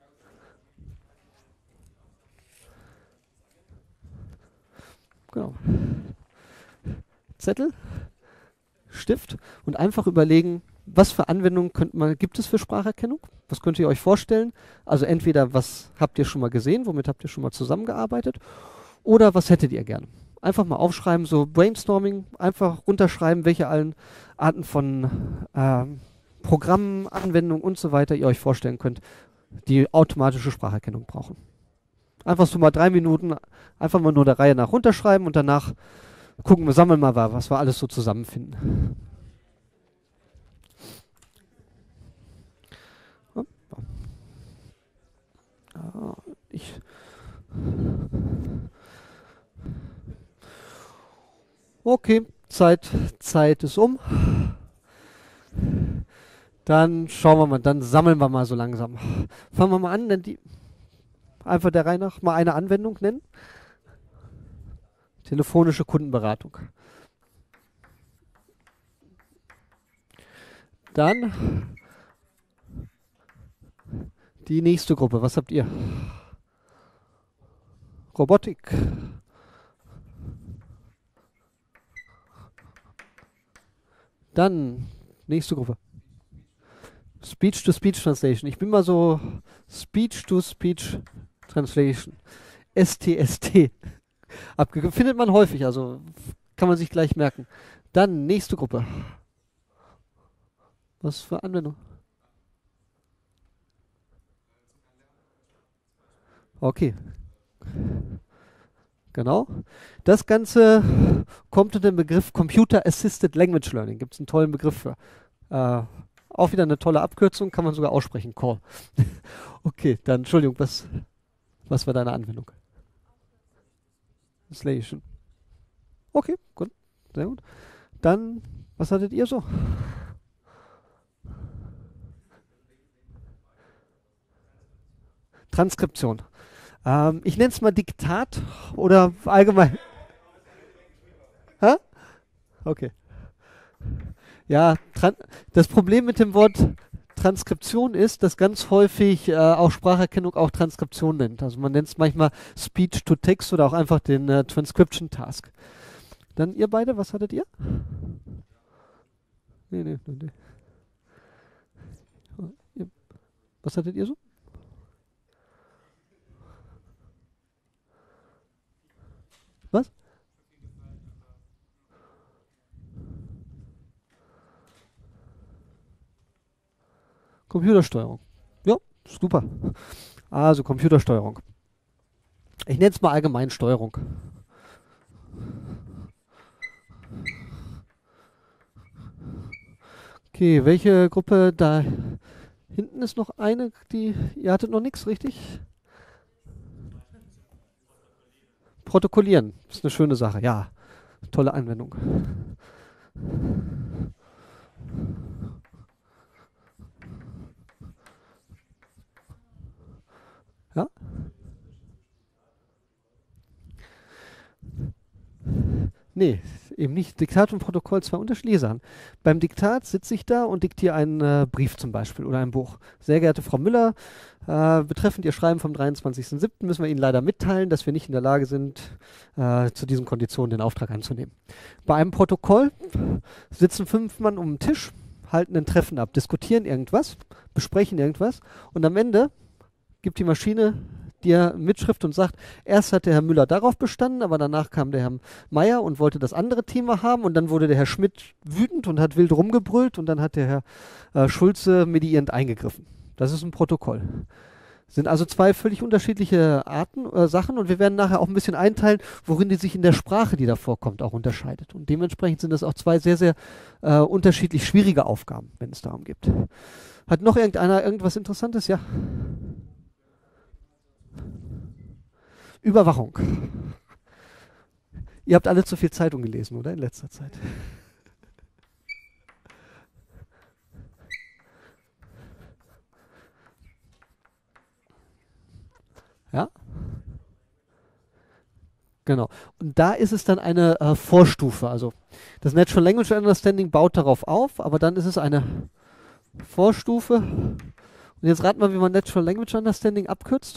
genau. Zettel, Stift und einfach überlegen, was für Anwendungen könnt man, gibt es für Spracherkennung? Was könnt ihr euch vorstellen? Also entweder was habt ihr schon mal gesehen, womit habt ihr schon mal zusammengearbeitet, oder was hättet ihr gerne? Einfach mal aufschreiben, so Brainstorming, einfach runterschreiben, welche allen Arten von äh, Programmen, Anwendungen und so weiter ihr euch vorstellen könnt, die automatische Spracherkennung brauchen. Einfach so mal drei Minuten, einfach mal nur der Reihe nach runterschreiben und danach gucken wir, sammeln mal, was wir alles so zusammenfinden. Ich Okay, Zeit, Zeit ist um. Dann schauen wir mal, dann sammeln wir mal so langsam. Fangen wir mal an, denn die einfach der Reihe nach mal eine Anwendung nennen. Telefonische Kundenberatung. Dann die nächste Gruppe. Was habt ihr? Robotik. Dann nächste Gruppe. Speech-to-Speech Translation. Ich bin mal so Speech-to-Speech Translation. S T S T. Abge findet man häufig, also kann man sich gleich merken. Dann nächste Gruppe. Was für Anwendung? Okay. Genau. Das Ganze kommt unter den Begriff Computer Assisted Language Learning. Gibt es einen tollen Begriff für. Äh, auch wieder eine tolle Abkürzung, kann man sogar aussprechen. Call. Okay, dann Entschuldigung, was, was war deine Anwendung? Translation. Okay, gut. Sehr gut. Dann, was hattet ihr so? Transkription. Ähm, ich nenne es mal Diktat oder allgemein. Hä? Okay. Ja, das Problem mit dem Wort Transkription ist, dass ganz häufig äh, auch Spracherkennung auch Transkription nennt. Also man nennt es manchmal Speech to Text oder auch einfach den äh, Transcription Task. Dann ihr beide, was hattet ihr? Nee, nee, nee, nee. Was hattet ihr so? Was? Computersteuerung. Ja, super. Also Computersteuerung. Ich nenne es mal allgemein Steuerung. Okay, welche Gruppe da hinten ist noch eine, die, ihr hattet noch nichts, richtig? Protokollieren, ist eine schöne Sache, ja. Tolle Anwendung. Ja? Nee, eben nicht. Diktat und Protokoll, zwei unterschiedliche Sachen. Beim Diktat sitze ich da und diktiere einen äh, Brief zum Beispiel oder ein Buch. Sehr geehrte Frau Müller, äh, betreffend Ihr Schreiben vom dreiundzwanzigsten siebten müssen wir Ihnen leider mitteilen, dass wir nicht in der Lage sind, äh, zu diesen Konditionen den Auftrag anzunehmen. Bei einem Protokoll sitzen fünf Mann um den Tisch, halten ein Treffen ab, diskutieren irgendwas, besprechen irgendwas und am Ende gibt die Maschine dir Mitschrift und sagt, erst hat der Herr Müller darauf bestanden, aber danach kam der Herr Meier und wollte das andere Thema haben und dann wurde der Herr Schmidt wütend und hat wild rumgebrüllt und dann hat der Herr äh, Schulze mediierend eingegriffen. Das ist ein Protokoll. Sind also zwei völlig unterschiedliche Arten, äh, Sachen und wir werden nachher auch ein bisschen einteilen, worin die sich in der Sprache, die da vorkommt, auch unterscheidet. Und dementsprechend sind das auch zwei sehr, sehr äh, unterschiedlich schwierige Aufgaben, wenn es darum geht. Hat noch irgendeiner irgendwas Interessantes? Ja. Überwachung. Ihr habt alle zu viel Zeitung gelesen, oder? In letzter Zeit. Ja? Genau. Und da ist es dann eine äh, Vorstufe. Also das Natural Language Understanding baut darauf auf, aber dann ist es eine Vorstufe. Und jetzt raten wir, wie man Natural Language Understanding abkürzt.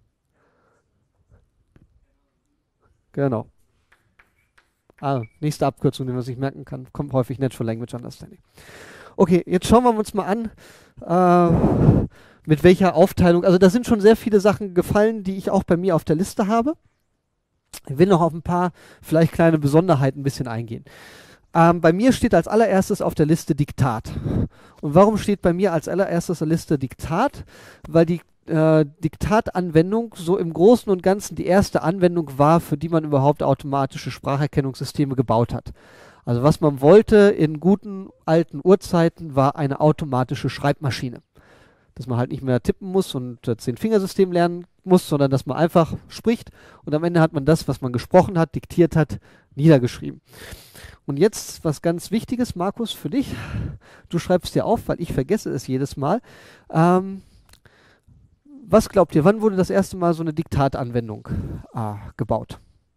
Genau. Ah, nächste Abkürzung, die man sich merken kann, kommt häufig Natural Language Understanding. Okay, jetzt schauen wir uns mal an, äh, mit welcher Aufteilung, also da sind schon sehr viele Sachen gefallen, die ich auch bei mir auf der Liste habe. Ich will noch auf ein paar vielleicht kleine Besonderheiten ein bisschen eingehen. Ähm, bei mir steht als allererstes auf der Liste Diktat. Und warum steht bei mir als allererstes auf der Liste Diktat? Weil die äh, Diktatanwendung so im Großen und Ganzen die erste Anwendung war, für die man überhaupt automatische Spracherkennungssysteme gebaut hat. Also was man wollte in guten alten Urzeiten war eine automatische Schreibmaschine. Dass man halt nicht mehr tippen muss und das Zehn-Fingersystem lernen muss, sondern dass man einfach spricht und am Ende hat man das, was man gesprochen hat, diktiert hat, niedergeschrieben. Und jetzt was ganz Wichtiges, Markus, für dich. Du schreibst dir auf, weil ich vergesse es jedes Mal. Ähm, was glaubt ihr, wann wurde das erste Mal so eine Diktatanwendung äh, gebaut?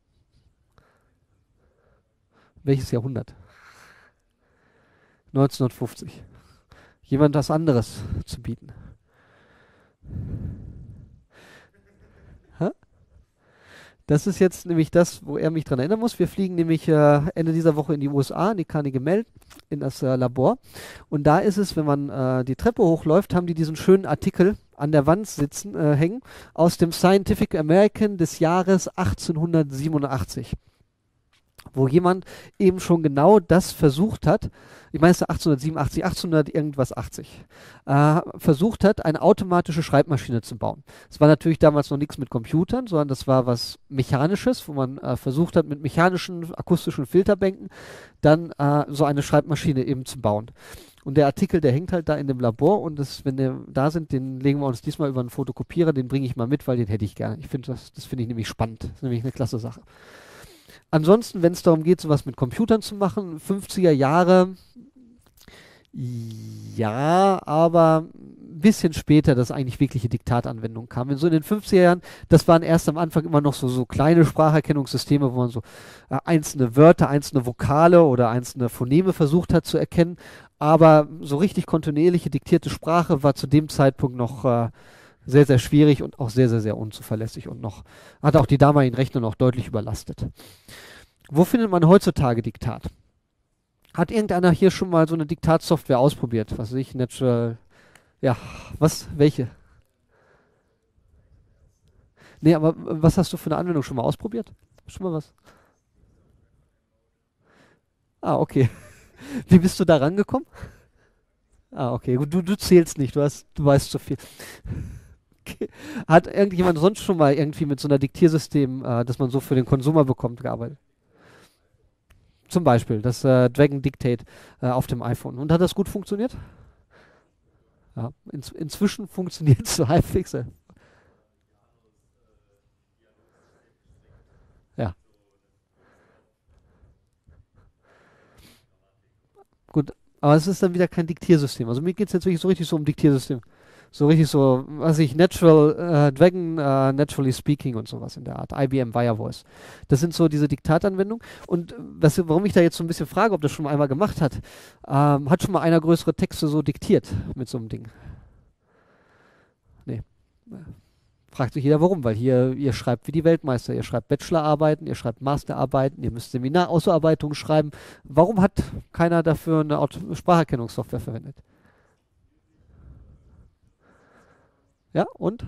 Welches Jahrhundert? neunzehnhundertfünfzig. Jemand was anderes zu bieten? Hä? Das ist jetzt nämlich das, wo er mich dran erinnern muss. Wir fliegen nämlich äh, Ende dieser Woche in die U S A, in die Carnegie Mellon, in das äh, Labor. Und da ist es, wenn man äh, die Treppe hochläuft, haben die diesen schönen Artikel an der Wand sitzen, äh, hängen, aus dem Scientific American des Jahres achtzehnhundertsiebenundachtzig. Wo jemand eben schon genau das versucht hat, ich meine es ist achtzehnhundertsiebenundachtzig, achtzehn irgendwas achtzig, äh, versucht hat, eine automatische Schreibmaschine zu bauen. Es war natürlich damals noch nichts mit Computern, sondern das war was Mechanisches, wo man äh, versucht hat, mit mechanischen, akustischen Filterbänken dann äh, so eine Schreibmaschine eben zu bauen. Und der Artikel, der hängt halt da in dem Labor und das, wenn wir da sind, den legen wir uns diesmal über einen Fotokopierer, den bringe ich mal mit, weil den hätte ich gerne. Ich finde das, das finde ich nämlich spannend. Das ist nämlich eine klasse Sache. Ansonsten, wenn es darum geht, sowas mit Computern zu machen, fünfziger Jahre, ja, aber ein bisschen später, dass eigentlich wirkliche Diktatanwendungen kamen. So in den fünfziger Jahren, das waren erst am Anfang immer noch so, so kleine Spracherkennungssysteme, wo man so äh, einzelne Wörter, einzelne Vokale oder einzelne Phoneme versucht hat zu erkennen. Aber so richtig kontinuierliche diktierte Sprache war zu dem Zeitpunkt noch äh, sehr, sehr schwierig und auch sehr, sehr, sehr unzuverlässig und noch, hat auch die damaligen Rechner noch deutlich überlastet. Wo findet man heutzutage Diktat? Hat irgendeiner hier schon mal so eine Diktatsoftware ausprobiert? Was weiß ich, Natural, ja, was, welche? Nee, aber was hast du für eine Anwendung schon mal ausprobiert? Schon mal was? Ah, okay. Wie bist du da rangekommen? Ah, okay. Gut, du, du zählst nicht, du hast, du weißt zu viel. Okay. Hat irgendjemand sonst schon mal irgendwie mit so einer Diktiersystem, äh, das man so für den Konsumer bekommt, gearbeitet? Zum Beispiel das äh, Dragon Dictate äh, auf dem iPhone. Und hat das gut funktioniert? Ja. Inz inzwischen funktioniert es so halbwegs. äh, Ja, gut. Aber es ist dann wieder kein Diktiersystem. Also mir geht es jetzt wirklich so richtig so um Diktiersystem. So richtig so, was ich, Natural, äh, Dragon, äh, Naturally Speaking und sowas in der Art. I B M Via Voice. Das sind so diese Diktatanwendungen. Und äh, was, warum ich da jetzt so ein bisschen frage, ob das schon mal einmal gemacht hat, ähm, hat schon mal einer größere Texte so diktiert mit so einem Ding? Nee. Fragt sich jeder warum, weil hier ihr schreibt wie die Weltmeister, ihr schreibt Bachelorarbeiten, ihr schreibt Masterarbeiten, ihr müsst Seminarausarbeitungen schreiben. Warum hat keiner dafür eine Aut Spracherkennungssoftware verwendet? Ja, und?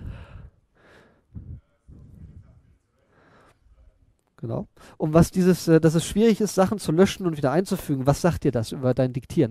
Genau. Und was dieses, äh, dass es schwierig ist, Sachen zu löschen und wieder einzufügen, was sagt dir das über dein Diktieren?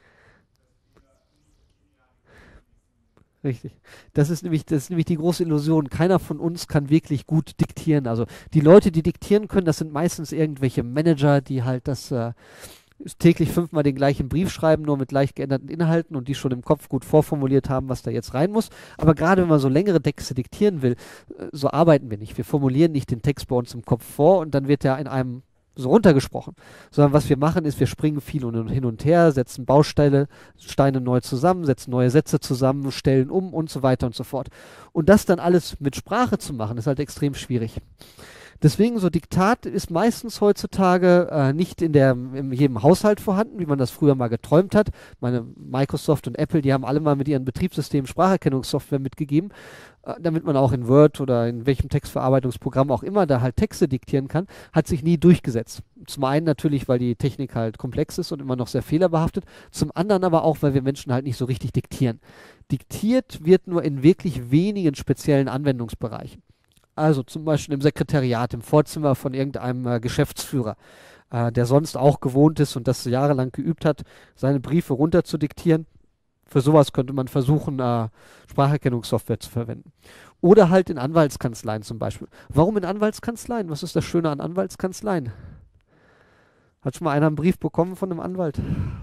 Richtig. Das ist nämlich, das ist nämlich die große Illusion. Keiner von uns kann wirklich gut diktieren. Also die Leute, die diktieren können, das sind meistens irgendwelche Manager, die halt das äh, täglich fünfmal den gleichen Brief schreiben, nur mit leicht geänderten Inhalten und die schon im Kopf gut vorformuliert haben, was da jetzt rein muss. Aber gerade wenn man so längere Texte diktieren will, äh, so arbeiten wir nicht. Wir formulieren nicht den Text bei uns im Kopf vor und dann wird er in einem so runtergesprochen, sondern was wir machen ist, wir springen viel und hin und her, setzen Bausteine Steine neu zusammen, setzen neue Sätze zusammen, stellen um und so weiter und so fort. Und das dann alles mit Sprache zu machen, ist halt extrem schwierig. Deswegen so Diktat ist meistens heutzutage äh, nicht in der, in jedem Haushalt vorhanden, wie man das früher mal geträumt hat. Meine Microsoft und Apple, die haben alle mal mit ihren Betriebssystemen Spracherkennungssoftware mitgegeben, äh, damit man auch in Word oder in welchem Textverarbeitungsprogramm auch immer da halt Texte diktieren kann, hat sich nie durchgesetzt. Zum einen natürlich, weil die Technik halt komplex ist und immer noch sehr fehlerbehaftet, zum anderen aber auch, weil wir Menschen halt nicht so richtig diktieren. Diktiert wird nur in wirklich wenigen speziellen Anwendungsbereichen. Also zum Beispiel im Sekretariat, im Vorzimmer von irgendeinem äh, Geschäftsführer, äh, der sonst auch gewohnt ist und das jahrelang geübt hat, seine Briefe runterzudiktieren. Für sowas könnte man versuchen, äh, Spracherkennungssoftware zu verwenden. Oder halt in Anwaltskanzleien zum Beispiel. Warum in Anwaltskanzleien? Was ist das Schöne an Anwaltskanzleien? Hat schon mal einer einen Brief bekommen von einem Anwalt?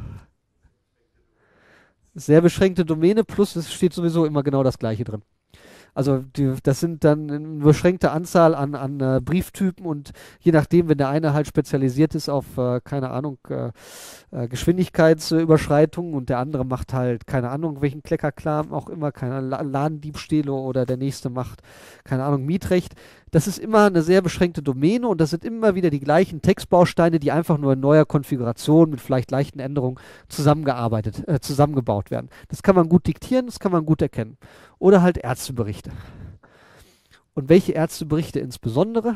Sehr beschränkte Domäne, plus es steht sowieso immer genau das Gleiche drin. Also die, das sind dann eine beschränkte Anzahl an, an äh, Brieftypen und je nachdem, wenn der eine halt spezialisiert ist auf, äh, keine Ahnung, äh, äh, Geschwindigkeitsüberschreitungen und der andere macht halt, keine Ahnung, welchen Kleckerkram auch immer, keine La Ladendiebstähle oder der nächste macht, keine Ahnung, Mietrecht. Das ist immer eine sehr beschränkte Domäne und das sind immer wieder die gleichen Textbausteine, die einfach nur in neuer Konfiguration mit vielleicht leichten Änderungen zusammengearbeitet, äh, zusammengebaut werden. Das kann man gut diktieren, das kann man gut erkennen. Oder halt Ärzteberichte. Und welche Ärzteberichte insbesondere?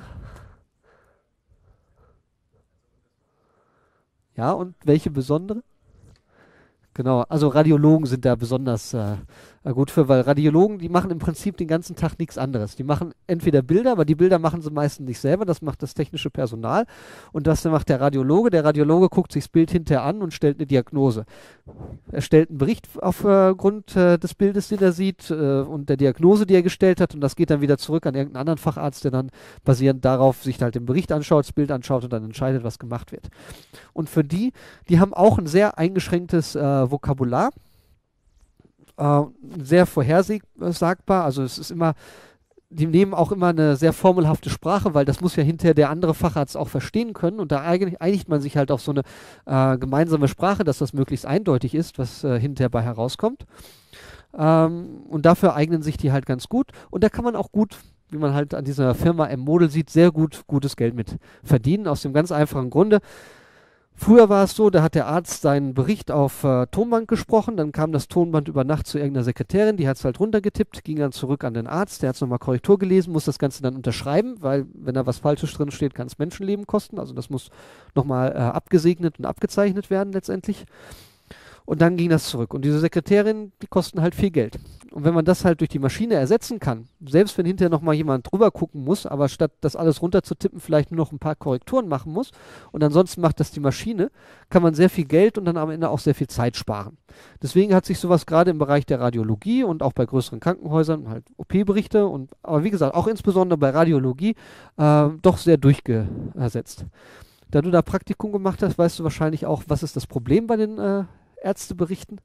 Ja, und welche besondere? Genau, also Radiologen sind da besonders äh, äh, gut für, weil Radiologen, die machen im Prinzip den ganzen Tag nichts anderes. Die machen entweder Bilder, aber die Bilder machen sie meistens nicht selber, das macht das technische Personal. Und das macht der Radiologe. Der Radiologe guckt sich das Bild hinterher an und stellt eine Diagnose. Er stellt einen Bericht aufgrund äh, des Bildes, den er sieht äh, und der Diagnose, die er gestellt hat. Und das geht dann wieder zurück an irgendeinen anderen Facharzt, der dann basierend darauf sich halt den Bericht anschaut, das Bild anschaut und dann entscheidet, was gemacht wird. Und für die, die haben auch ein sehr eingeschränktes äh, Vokabular, äh, sehr vorhersagbar, also es ist immer, die nehmen auch immer eine sehr formelhafte Sprache, weil das muss ja hinterher der andere Facharzt auch verstehen können und da eigentlich einigt man sich halt auf so eine äh, gemeinsame Sprache, dass das möglichst eindeutig ist, was äh, hinterher bei herauskommt. Ähm, und dafür eignen sich die halt ganz gut und da kann man auch gut, wie man halt an dieser Firma M-Model sieht, sehr gut gutes Geld mit verdienen, aus dem ganz einfachen Grunde. Früher war es so, da hat der Arzt seinen Bericht auf äh, Tonband gesprochen, dann kam das Tonband über Nacht zu irgendeiner Sekretärin, die hat es halt runtergetippt, ging dann zurück an den Arzt, der hat es nochmal Korrektur gelesen, muss das Ganze dann unterschreiben, weil wenn da was Falsches drin steht, kann es Menschenleben kosten, also das muss nochmal äh, abgesegnet und abgezeichnet werden letztendlich. Und dann ging das zurück. Und diese Sekretärinnen, die kosten halt viel Geld. Und wenn man das halt durch die Maschine ersetzen kann, selbst wenn hinterher nochmal jemand drüber gucken muss, aber statt das alles runterzutippen, vielleicht nur noch ein paar Korrekturen machen muss und ansonsten macht das die Maschine, kann man sehr viel Geld und dann am Ende auch sehr viel Zeit sparen. Deswegen hat sich sowas gerade im Bereich der Radiologie und auch bei größeren Krankenhäusern, halt O P-Berichte und, aber wie gesagt, auch insbesondere bei Radiologie, äh, doch sehr durchgesetzt. Da du da Praktikum gemacht hast, weißt du wahrscheinlich auch, was ist das Problem bei den äh, Ärzteberichten?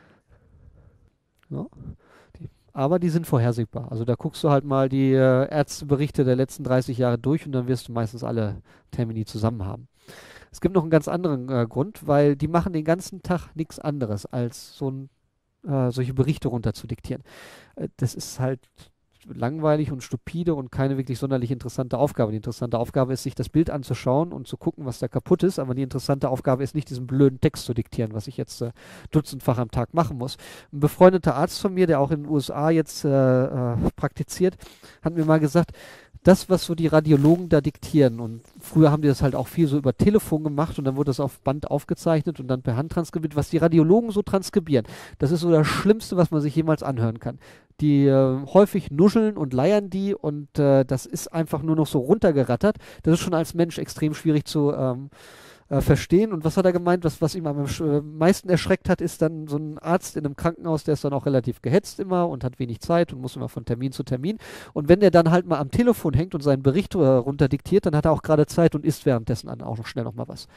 Ja. Die, aber die sind vorhersehbar. Also da guckst du halt mal die äh, Ärzteberichte der letzten dreißig Jahre durch und dann wirst du meistens alle Termini zusammen haben. Es gibt noch einen ganz anderen äh, Grund, weil die machen den ganzen Tag nichts anderes, als so ein, äh, solche Berichte runter zu diktieren. Äh, das ist halt langweilig und stupide und keine wirklich sonderlich interessante Aufgabe. Die interessante Aufgabe ist, sich das Bild anzuschauen und zu gucken, was da kaputt ist, aber die interessante Aufgabe ist nicht, diesen blöden Text zu diktieren, was ich jetzt äh, dutzendfach am Tag machen muss. Ein befreundeter Arzt von mir, der auch in den U S A jetzt äh, äh, praktiziert, hat mir mal gesagt, das, was so die Radiologen da diktieren, und früher haben die das halt auch viel so über Telefon gemacht und dann wurde das auf Band aufgezeichnet und dann per Hand transkribiert, was die Radiologen so transkribieren, das ist so das Schlimmste, was man sich jemals anhören kann. Die äh, häufig nuscheln und leiern die und äh, das ist einfach nur noch so runtergerattert. Das ist schon als Mensch extrem schwierig zu ähm, äh, verstehen. Und was hat er gemeint? Was, was ihm am äh, meisten erschreckt hat, ist dann so ein Arzt in einem Krankenhaus, der ist dann auch relativ gehetzt immer und hat wenig Zeit und muss immer von Termin zu Termin. Und wenn der dann halt mal am Telefon hängt und seinen Bericht äh, runterdiktiert, dann hat er auch gerade Zeit und isst währenddessen dann auch noch schnell noch mal was.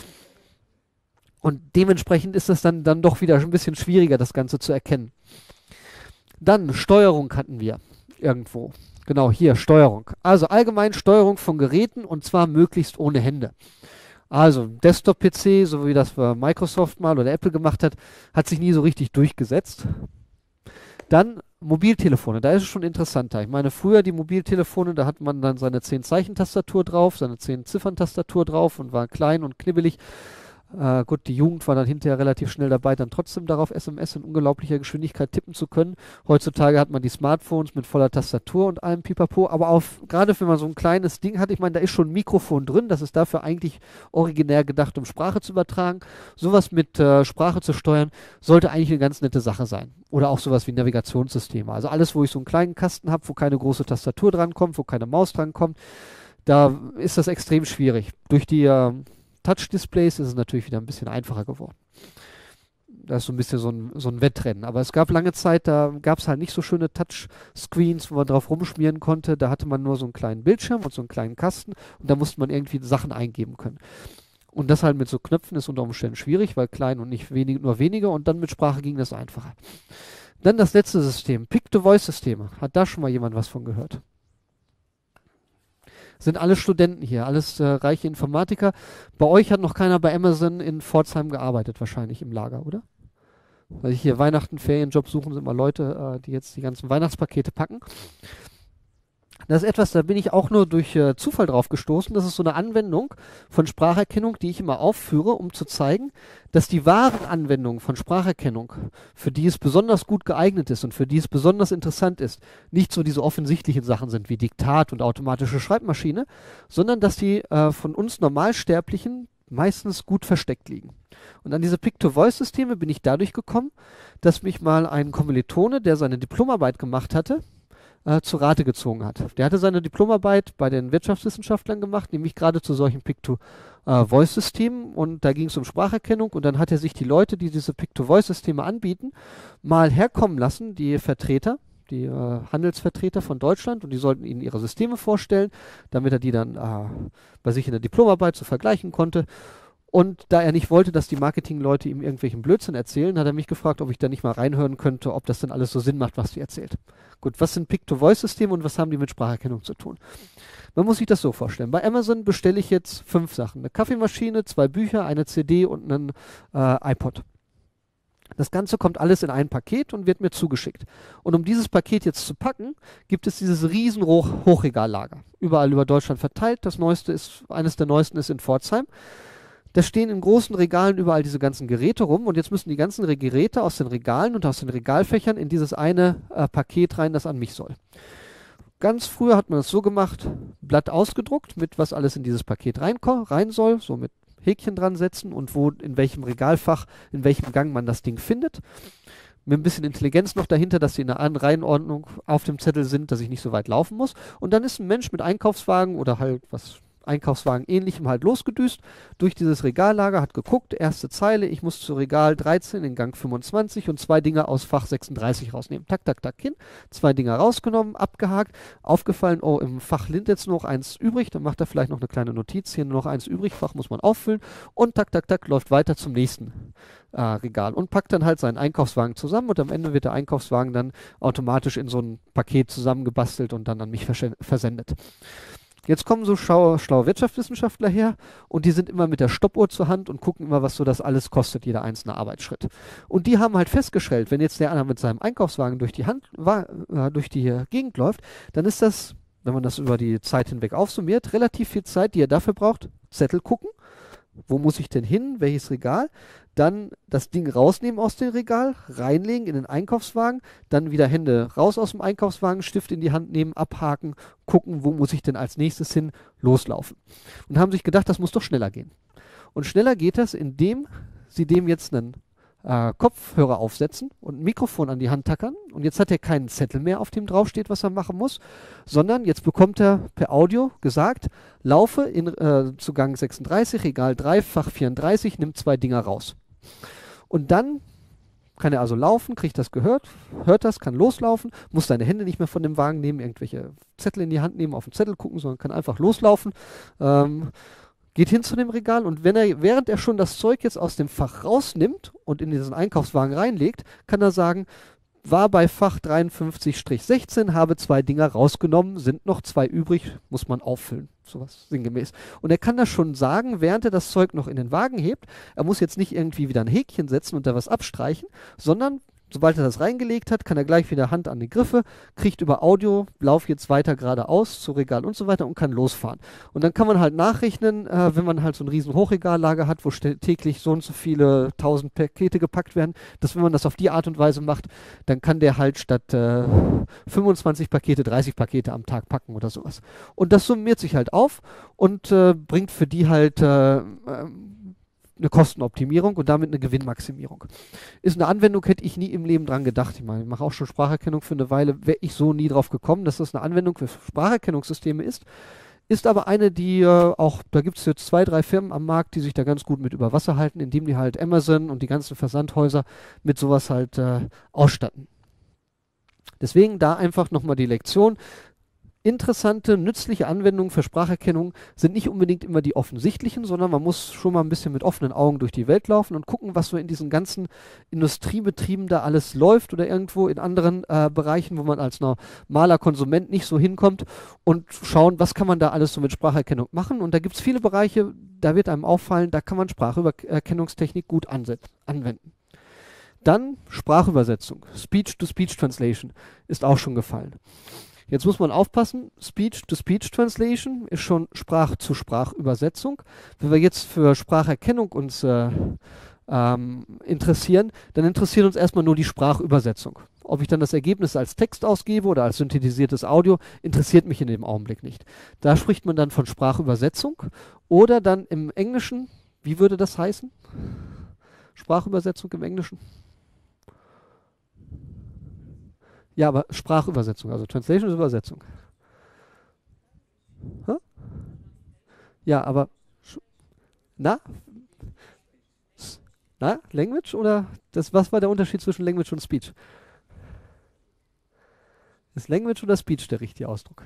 Und dementsprechend ist das dann, dann doch wieder ein bisschen schwieriger, das Ganze zu erkennen. Dann Steuerung hatten wir irgendwo. Genau, hier Steuerung. Also allgemein Steuerung von Geräten und zwar möglichst ohne Hände. Also Desktop-P C, so wie das Microsoft mal oder Apple gemacht hat, hat sich nie so richtig durchgesetzt. Dann Mobiltelefone, da ist es schon interessanter. Ich meine, früher die Mobiltelefone, da hat man dann seine zehn-Zeichen-Tastatur drauf, seine zehn-Ziffern-Tastatur drauf und war klein und knibbelig. Äh, gut, die Jugend war dann hinterher relativ schnell dabei, dann trotzdem darauf S M S in unglaublicher Geschwindigkeit tippen zu können. Heutzutage hat man die Smartphones mit voller Tastatur und allem Pipapo, aber auf, gerade wenn man so ein kleines Ding hat, ich meine, da ist schon ein Mikrofon drin, das ist dafür eigentlich originär gedacht, um Sprache zu übertragen. Sowas mit äh, Sprache zu steuern, sollte eigentlich eine ganz nette Sache sein. Oder auch sowas wie Navigationssysteme. Also alles, wo ich so einen kleinen Kasten habe, wo keine große Tastatur drankommt, wo keine Maus drankommt, da ist das extrem schwierig. Durch die äh, Touch-Displays ist es natürlich wieder ein bisschen einfacher geworden. Da ist so ein bisschen so ein, so ein Wettrennen. Aber es gab lange Zeit, da gab es halt nicht so schöne Touchscreens, wo man drauf rumschmieren konnte. Da hatte man nur so einen kleinen Bildschirm und so einen kleinen Kasten und da musste man irgendwie Sachen eingeben können. Und das halt mit so Knöpfen ist unter Umständen schwierig, weil klein und nicht wenig, nur weniger und dann mit Sprache ging das einfacher. Dann das letzte System, Pick-to-Voice-Systeme. Hat da schon mal jemand was von gehört? Sind alle Studenten hier, alles äh, reiche Informatiker. Bei euch hat noch keiner bei Amazon in Pforzheim gearbeitet, wahrscheinlich im Lager, oder? Weil ich hier Weihnachten, Ferienjob suchen, sind mal Leute, äh, die jetzt die ganzen Weihnachtspakete packen. Das ist etwas, da bin ich auch nur durch äh, Zufall drauf gestoßen. Das ist so eine Anwendung von Spracherkennung, die ich immer aufführe, um zu zeigen, dass die wahren Anwendungen von Spracherkennung, für die es besonders gut geeignet ist und für die es besonders interessant ist, nicht so diese offensichtlichen Sachen sind wie Diktat und automatische Schreibmaschine, sondern dass die äh, von uns Normalsterblichen meistens gut versteckt liegen. Und an diese Pick-to-Voice-Systeme bin ich dadurch gekommen, dass mich mal ein Kommilitone, der seine Diplomarbeit gemacht hatte, Äh, zu Rate gezogen hat. Der hatte seine Diplomarbeit bei den Wirtschaftswissenschaftlern gemacht, nämlich gerade zu solchen Pick-to-Voice-Systemen und da ging es um Spracherkennung und dann hat er sich die Leute, die diese Pick-to-Voice-Systeme anbieten, mal herkommen lassen, die Vertreter, die äh, Handelsvertreter von Deutschland und die sollten ihnen ihre Systeme vorstellen, damit er die dann äh, bei sich in der Diplomarbeit so vergleichen konnte. Und da er nicht wollte, dass die Marketingleute ihm irgendwelchen Blödsinn erzählen, hat er mich gefragt, ob ich da nicht mal reinhören könnte, ob das denn alles so Sinn macht, was die erzählt. Gut, was sind Pick-to-Voice-Systeme und was haben die mit Spracherkennung zu tun? Man muss sich das so vorstellen. Bei Amazon bestelle ich jetzt fünf Sachen. Eine Kaffeemaschine, zwei Bücher, eine C D und einen äh, iPod. Das Ganze kommt alles in ein Paket und wird mir zugeschickt. Und um dieses Paket jetzt zu packen, gibt es dieses riesen Hoch- Hochregallager. Überall über Deutschland verteilt. Das neueste ist, eines der neuesten ist in Pforzheim. Da stehen in großen Regalen überall diese ganzen Geräte rum und jetzt müssen die ganzen Re- Geräte aus den Regalen und aus den Regalfächern in dieses eine äh, Paket rein, das an mich soll. Ganz früher hat man es so gemacht, Blatt ausgedruckt, mit was alles in dieses Paket rein, rein soll, so mit Häkchen dran setzen und wo, in welchem Regalfach, in welchem Gang man das Ding findet. Mit ein bisschen Intelligenz noch dahinter, dass sie in einer Reihenordnung auf dem Zettel sind, dass ich nicht so weit laufen muss. Und dann ist ein Mensch mit Einkaufswagen oder halt was Einkaufswagen ähnlichem halt losgedüst durch dieses Regallager, hat geguckt, erste Zeile, ich muss zu Regal dreizehn in Gang fünfundzwanzig und zwei Dinger aus Fach sechsunddreißig rausnehmen. Tak, tak, tak hin, zwei Dinger rausgenommen, abgehakt, aufgefallen, oh, im Fach Lind jetzt noch eins übrig, dann macht er vielleicht noch eine kleine Notiz, hier nur noch eins übrig, Fach muss man auffüllen und tak, tak, tak, läuft weiter zum nächsten äh, Regal und packt dann halt seinen Einkaufswagen zusammen und am Ende wird der Einkaufswagen dann automatisch in so ein Paket zusammengebastelt und dann an mich versendet. Jetzt kommen so schlaue, schlaue Wirtschaftswissenschaftler her und die sind immer mit der Stoppuhr zur Hand und gucken immer, was so das alles kostet, jeder einzelne Arbeitsschritt. Und die haben halt festgestellt, wenn jetzt der einer mit seinem Einkaufswagen durch die, Hand, wa, äh, durch die Gegend läuft, dann ist das, wenn man das über die Zeit hinweg aufsummiert, relativ viel Zeit, die er dafür braucht. Zettel gucken, wo muss ich denn hin, welches Regal, dann das Ding rausnehmen aus dem Regal, reinlegen in den Einkaufswagen, dann wieder Hände raus aus dem Einkaufswagen, Stift in die Hand nehmen, abhaken, gucken, wo muss ich denn als nächstes hin, loslaufen. Und haben sich gedacht, das muss doch schneller gehen. Und schneller geht das, indem sie dem jetzt einen äh, Kopfhörer aufsetzen und ein Mikrofon an die Hand tackern. Und jetzt hat er keinen Zettel mehr, auf dem draufsteht, was er machen muss, sondern jetzt bekommt er per Audio gesagt, laufe in, äh, zu Gang sechsunddreißig, Regal drei, Fach vierunddreißig, nimm zwei Dinger raus. Und dann kann er also laufen, kriegt das gehört, hört das, kann loslaufen, muss seine Hände nicht mehr von dem Wagen nehmen, irgendwelche Zettel in die Hand nehmen, auf den Zettel gucken, sondern kann einfach loslaufen, ähm, geht hin zu dem Regal und wenn er, während er schon das Zeug jetzt aus dem Fach rausnimmt und in diesen Einkaufswagen reinlegt, kann er sagen, war bei Fach dreiundfünfzig sechzehn, habe zwei Dinger rausgenommen, sind noch zwei übrig, muss man auffüllen. Sowas sinngemäß. Und er kann das schon sagen, während er das Zeug noch in den Wagen hebt. Er muss jetzt nicht irgendwie wieder ein Häkchen setzen und da was abstreichen, sondern sobald er das reingelegt hat, kann er gleich wieder Hand an die Griffe, kriegt über Audio, lauf jetzt weiter geradeaus zu Regal und so weiter und kann losfahren. Und dann kann man halt nachrechnen, äh, wenn man halt so ein riesen Hochregallager hat, wo täglich so und so viele tausend Pakete gepackt werden, dass wenn man das auf die Art und Weise macht, dann kann der halt statt äh, fünfundzwanzig Pakete dreißig Pakete am Tag packen oder sowas. Und das summiert sich halt auf und äh, bringt für die halt äh, äh, eine Kostenoptimierung und damit eine Gewinnmaximierung. Ist eine Anwendung, hätte ich nie im Leben dran gedacht. Ich meine, ich mache auch schon Spracherkennung für eine Weile, wäre ich so nie drauf gekommen, dass das eine Anwendung für Spracherkennungssysteme ist. Ist aber eine, die äh, auch, da gibt es jetzt zwei, drei Firmen am Markt, die sich da ganz gut mit über Wasser halten, indem die halt Amazon und die ganzen Versandhäuser mit sowas halt äh, ausstatten. Deswegen da einfach nochmal die Lektion. Interessante, nützliche Anwendungen für Spracherkennung sind nicht unbedingt immer die offensichtlichen, sondern man muss schon mal ein bisschen mit offenen Augen durch die Welt laufen und gucken, was so in diesen ganzen Industriebetrieben da alles läuft oder irgendwo in anderen äh, Bereichen, wo man als normaler Konsument nicht so hinkommt und schauen, was kann man da alles so mit Spracherkennung machen. Und da gibt es viele Bereiche, da wird einem auffallen, da kann man Spracherkennungstechnik gut anwenden. Dann Sprachübersetzung, Speech-to-Speech-Translation ist auch schon gefallen. Jetzt muss man aufpassen, Speech-to-Speech-Translation ist schon Sprach-zu-Sprach-Übersetzung. Wenn wir jetzt für Spracherkennung uns äh, ähm, interessieren, dann interessiert uns erstmal nur die Sprachübersetzung. Ob ich dann das Ergebnis als Text ausgebe oder als synthetisiertes Audio, interessiert mich in dem Augenblick nicht. Da spricht man dann von Sprachübersetzung oder dann im Englischen, wie würde das heißen? Sprachübersetzung im Englischen? Ja, aber Sprachübersetzung, also Translation ist Übersetzung. Hä? Ja, aber na? Na, Language oder das, was war der Unterschied zwischen Language und Speech? Ist Language oder Speech der richtige Ausdruck?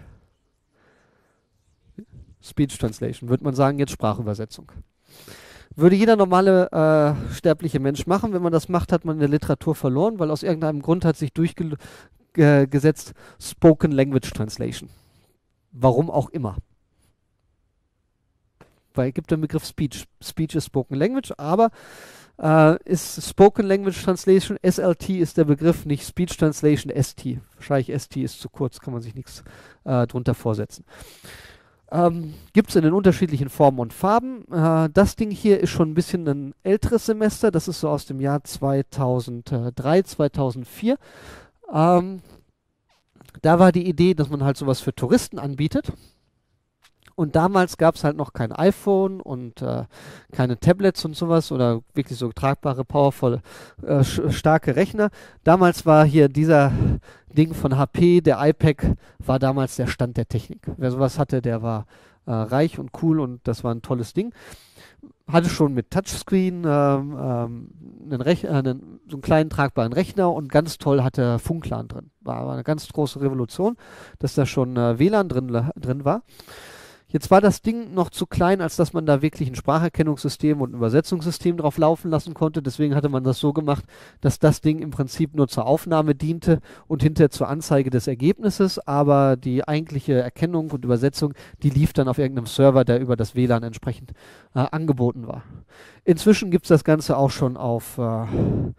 Speech Translation, würde man sagen, jetzt Sprachübersetzung. Würde jeder normale äh, sterbliche Mensch machen. Wenn man das macht, hat man in der Literatur verloren, weil aus irgendeinem Grund hat sich durchgesetzt Spoken Language Translation. Warum auch immer. Weil es gibt den Begriff Speech. Speech ist Spoken Language, aber äh, ist Spoken Language Translation, S L T ist der Begriff, nicht Speech Translation, S T. Wahrscheinlich S T ist zu kurz, kann man sich nichts äh, drunter vorsetzen. Ähm, gibt es in den unterschiedlichen Formen und Farben. Äh, das Ding hier ist schon ein bisschen ein älteres Semester. Das ist so aus dem Jahr zweitausenddrei, zweitausendvier. Ähm, da war die Idee, dass man halt sowas für Touristen anbietet. Und damals gab es halt noch kein iPhone und äh, keine Tablets und sowas oder wirklich so tragbare, powervolle, äh, starke Rechner. Damals war hier dieser Ding von H P, der iPad, war damals der Stand der Technik. Wer sowas hatte, der war äh, reich und cool und das war ein tolles Ding. Hatte schon mit Touchscreen ähm, ähm, einen Rech äh, einen, so einen kleinen tragbaren Rechner und ganz toll hatte Funklan drin. War aber eine ganz große Revolution, dass da schon äh, W L A N drin, drin war. Jetzt war das Ding noch zu klein, als dass man da wirklich ein Spracherkennungssystem und ein Übersetzungssystem drauf laufen lassen konnte. Deswegen hatte man das so gemacht, dass das Ding im Prinzip nur zur Aufnahme diente und hinterher zur Anzeige des Ergebnisses. Aber die eigentliche Erkennung und Übersetzung, die lief dann auf irgendeinem Server, der über das W L A N entsprechend äh, angeboten war. Inzwischen gibt es das Ganze auch schon auf... Äh,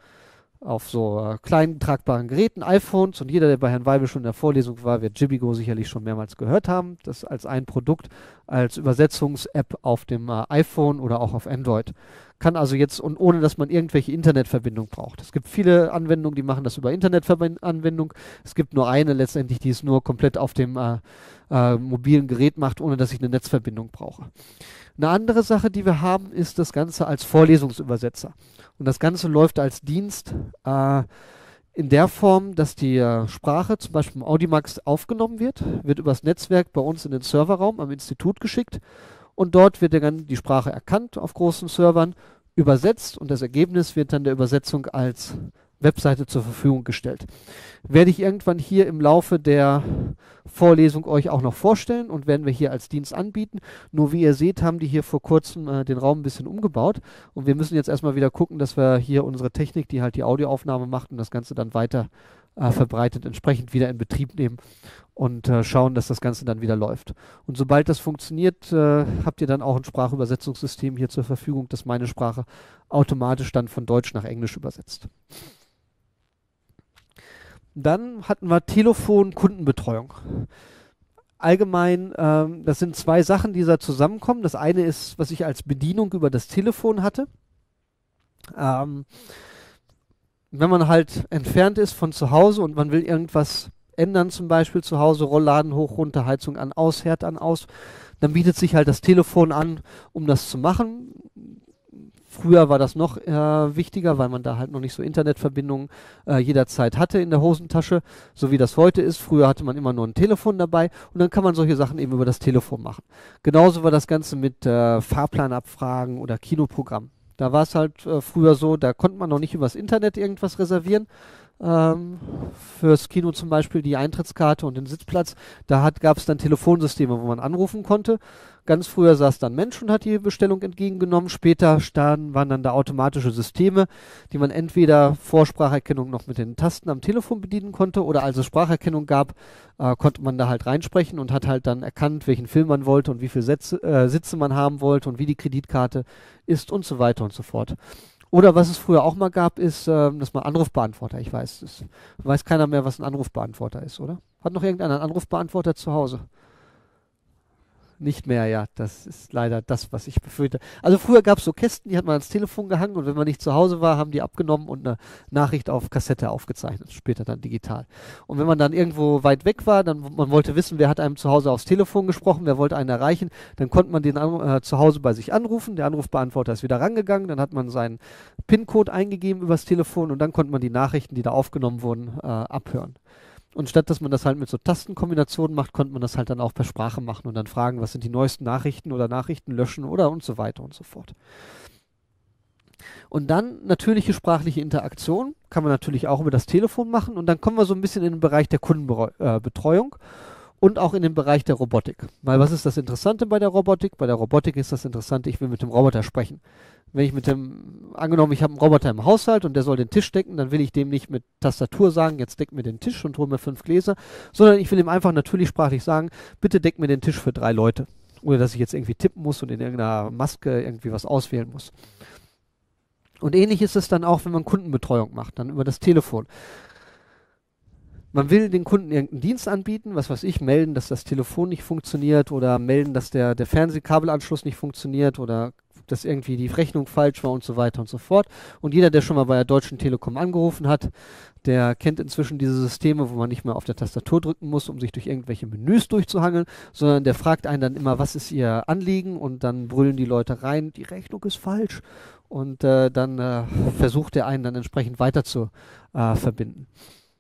auf so äh, kleinen tragbaren Geräten, iPhones, und jeder, der bei Herrn Weibel schon in der Vorlesung war, wird Jibigo sicherlich schon mehrmals gehört haben. Das als ein Produkt, als Übersetzungs-App auf dem äh, iPhone oder auch auf Android. Kann also jetzt, und ohne dass man irgendwelche Internetverbindung braucht. Es gibt viele Anwendungen, die machen das über Internetanwendung. Es gibt nur eine letztendlich, die es nur komplett auf dem äh, äh, mobilen Gerät macht, ohne dass ich eine Netzverbindung brauche. Eine andere Sache, die wir haben, ist das Ganze als Vorlesungsübersetzer. Und das Ganze läuft als Dienst äh, in der Form, dass die äh, Sprache zum Beispiel im Audimax aufgenommen wird, wird übers Netzwerk bei uns in den Serverraum am Institut geschickt und dort wird dann die Sprache erkannt auf großen Servern, übersetzt und das Ergebnis wird dann der Übersetzung als Webseite zur Verfügung gestellt. Werde ich irgendwann hier im Laufe der Vorlesung euch auch noch vorstellen und werden wir hier als Dienst anbieten. Nur wie ihr seht, haben die hier vor kurzem äh, den Raum ein bisschen umgebaut und wir müssen jetzt erstmal wieder gucken, dass wir hier unsere Technik, die halt die Audioaufnahme macht und das Ganze dann weiter äh, verbreitet, entsprechend wieder in Betrieb nehmen und äh, schauen, dass das Ganze dann wieder läuft. Und sobald das funktioniert, äh, habt ihr dann auch ein Sprachübersetzungssystem hier zur Verfügung, das meine Sprache automatisch dann von Deutsch nach Englisch übersetzt. Dann hatten wir Telefon-Kundenbetreuung. Allgemein, ähm, das sind zwei Sachen, die da zusammenkommen. Das eine ist, was ich als Bedienung über das Telefon hatte. Ähm, wenn man halt entfernt ist von zu Hause und man will irgendwas ändern, zum Beispiel zu Hause, Rollladen hoch, runter, Heizung an, aus, Herd an, aus, dann bietet sich halt das Telefon an, um das zu machen. Früher war das noch äh, wichtiger, weil man da halt noch nicht so Internetverbindungen äh, jederzeit hatte in der Hosentasche, so wie das heute ist. Früher hatte man immer nur ein Telefon dabei und dann kann man solche Sachen eben über das Telefon machen. Genauso war das Ganze mit äh, Fahrplanabfragen oder Kinoprogramm. Da war es halt äh, früher so, da konnte man noch nicht übers Internet irgendwas reservieren. Ähm, fürs Kino zum Beispiel die Eintrittskarte und den Sitzplatz. Da gab es dann Telefonsysteme, wo man anrufen konnte. Ganz früher saß dann ein Mensch und hat die Bestellung entgegengenommen. Später standen, waren dann da automatische Systeme, die man entweder vor Spracherkennung noch mit den Tasten am Telefon bedienen konnte oder als es Spracherkennung gab, äh, konnte man da halt reinsprechen und hat halt dann erkannt, welchen Film man wollte und wie viele Sätze, äh, Sitze man haben wollte und wie die Kreditkarte ist und so weiter und so fort. Oder was es früher auch mal gab, ist, äh, dass man Anrufbeantworter, ich weiß, das weiß keiner mehr, was ein Anrufbeantworter ist, oder? Hat noch irgendeiner einen Anrufbeantworter zu Hause? Nicht mehr, ja. Das ist leider das, was ich befürchte. Also früher gab es so Kästen, die hat man ans Telefon gehangen und wenn man nicht zu Hause war, haben die abgenommen und eine Nachricht auf Kassette aufgezeichnet, später dann digital. Und wenn man dann irgendwo weit weg war, dann man wollte wissen, wer hat einem zu Hause aufs Telefon gesprochen, wer wollte einen erreichen, dann konnte man den äh, zu Hause bei sich anrufen, der Anrufbeantworter ist wieder rangegangen, dann hat man seinen PIN-Code eingegeben übers Telefon und dann konnte man die Nachrichten, die da aufgenommen wurden, äh, abhören. Und statt dass man das halt mit so Tastenkombinationen macht, konnte man das halt dann auch per Sprache machen und dann fragen, was sind die neuesten Nachrichten oder Nachrichten löschen oder und so weiter und so fort. Und dann natürliche sprachliche Interaktion kann man natürlich auch über das Telefon machen und dann kommen wir so ein bisschen in den Bereich der Kundenbetreuung und auch in den Bereich der Robotik. Weil was ist das Interessante bei der Robotik? Bei der Robotik ist das Interessante, ich will mit dem Roboter sprechen. Wenn ich mit dem, angenommen, ich habe einen Roboter im Haushalt und der soll den Tisch decken, dann will ich dem nicht mit Tastatur sagen, jetzt deck mir den Tisch und hol mir fünf Gläser, sondern ich will ihm einfach natürlich sprachlich sagen, bitte deck mir den Tisch für drei Leute. Ohne dass ich jetzt irgendwie tippen muss und in irgendeiner Maske irgendwie was auswählen muss. Und ähnlich ist es dann auch, wenn man Kundenbetreuung macht, dann über das Telefon. Man will den Kunden irgendeinen Dienst anbieten, was weiß ich, melden, dass das Telefon nicht funktioniert oder melden, dass der, der Fernsehkabelanschluss nicht funktioniert oder dass irgendwie die Rechnung falsch war und so weiter und so fort. Und jeder, der schon mal bei der Deutschen Telekom angerufen hat, der kennt inzwischen diese Systeme, wo man nicht mehr auf der Tastatur drücken muss, um sich durch irgendwelche Menüs durchzuhangeln, sondern der fragt einen dann immer, was ist Ihr Anliegen? Und dann brüllen die Leute rein, die Rechnung ist falsch. Und äh, dann äh, versucht er einen dann entsprechend weiter zu äh, verbinden.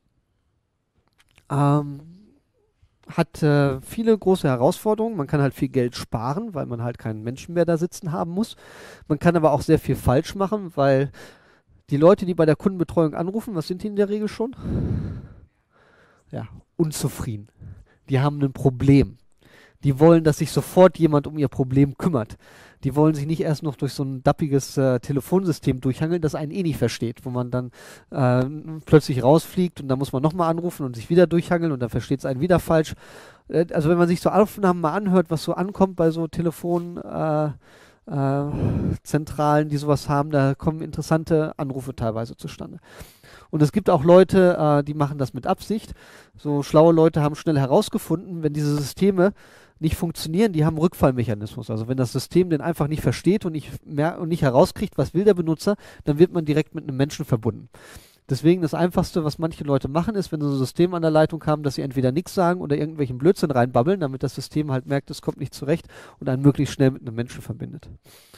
Ähm, hat äh, viele große Herausforderungen. Man kann halt viel Geld sparen, weil man halt keinen Menschen mehr da sitzen haben muss. Man kann aber auch sehr viel falsch machen, weil die Leute, die bei der Kundenbetreuung anrufen, was sind die in der Regel schon? Ja, unzufrieden. Die haben ein Problem. Die wollen, dass sich sofort jemand um ihr Problem kümmert. Die wollen sich nicht erst noch durch so ein dappiges äh, Telefonsystem durchhangeln, das einen eh nicht versteht, wo man dann äh, plötzlich rausfliegt und dann muss man nochmal anrufen und sich wieder durchhangeln und dann versteht es einen wieder falsch. Äh, also wenn man sich so Aufnahmen mal anhört, was so ankommt bei so Telefonzentralen, äh, äh, Zentralen, die sowas haben, da kommen interessante Anrufe teilweise zustande. Und es gibt auch Leute, äh, die machen das mit Absicht. So schlaue Leute haben schnell herausgefunden, wenn diese Systeme nicht funktionieren, die haben einen Rückfallmechanismus. Also wenn das System den einfach nicht versteht und nicht, mehr, und nicht herauskriegt, was will der Benutzer, dann wird man direkt mit einem Menschen verbunden. Deswegen das Einfachste, was manche Leute machen, ist, wenn sie ein System an der Leitung haben, dass sie entweder nichts sagen oder irgendwelchen Blödsinn reinbabbeln, damit das System halt merkt, es kommt nicht zurecht und einen möglichst schnell mit einem Menschen verbindet.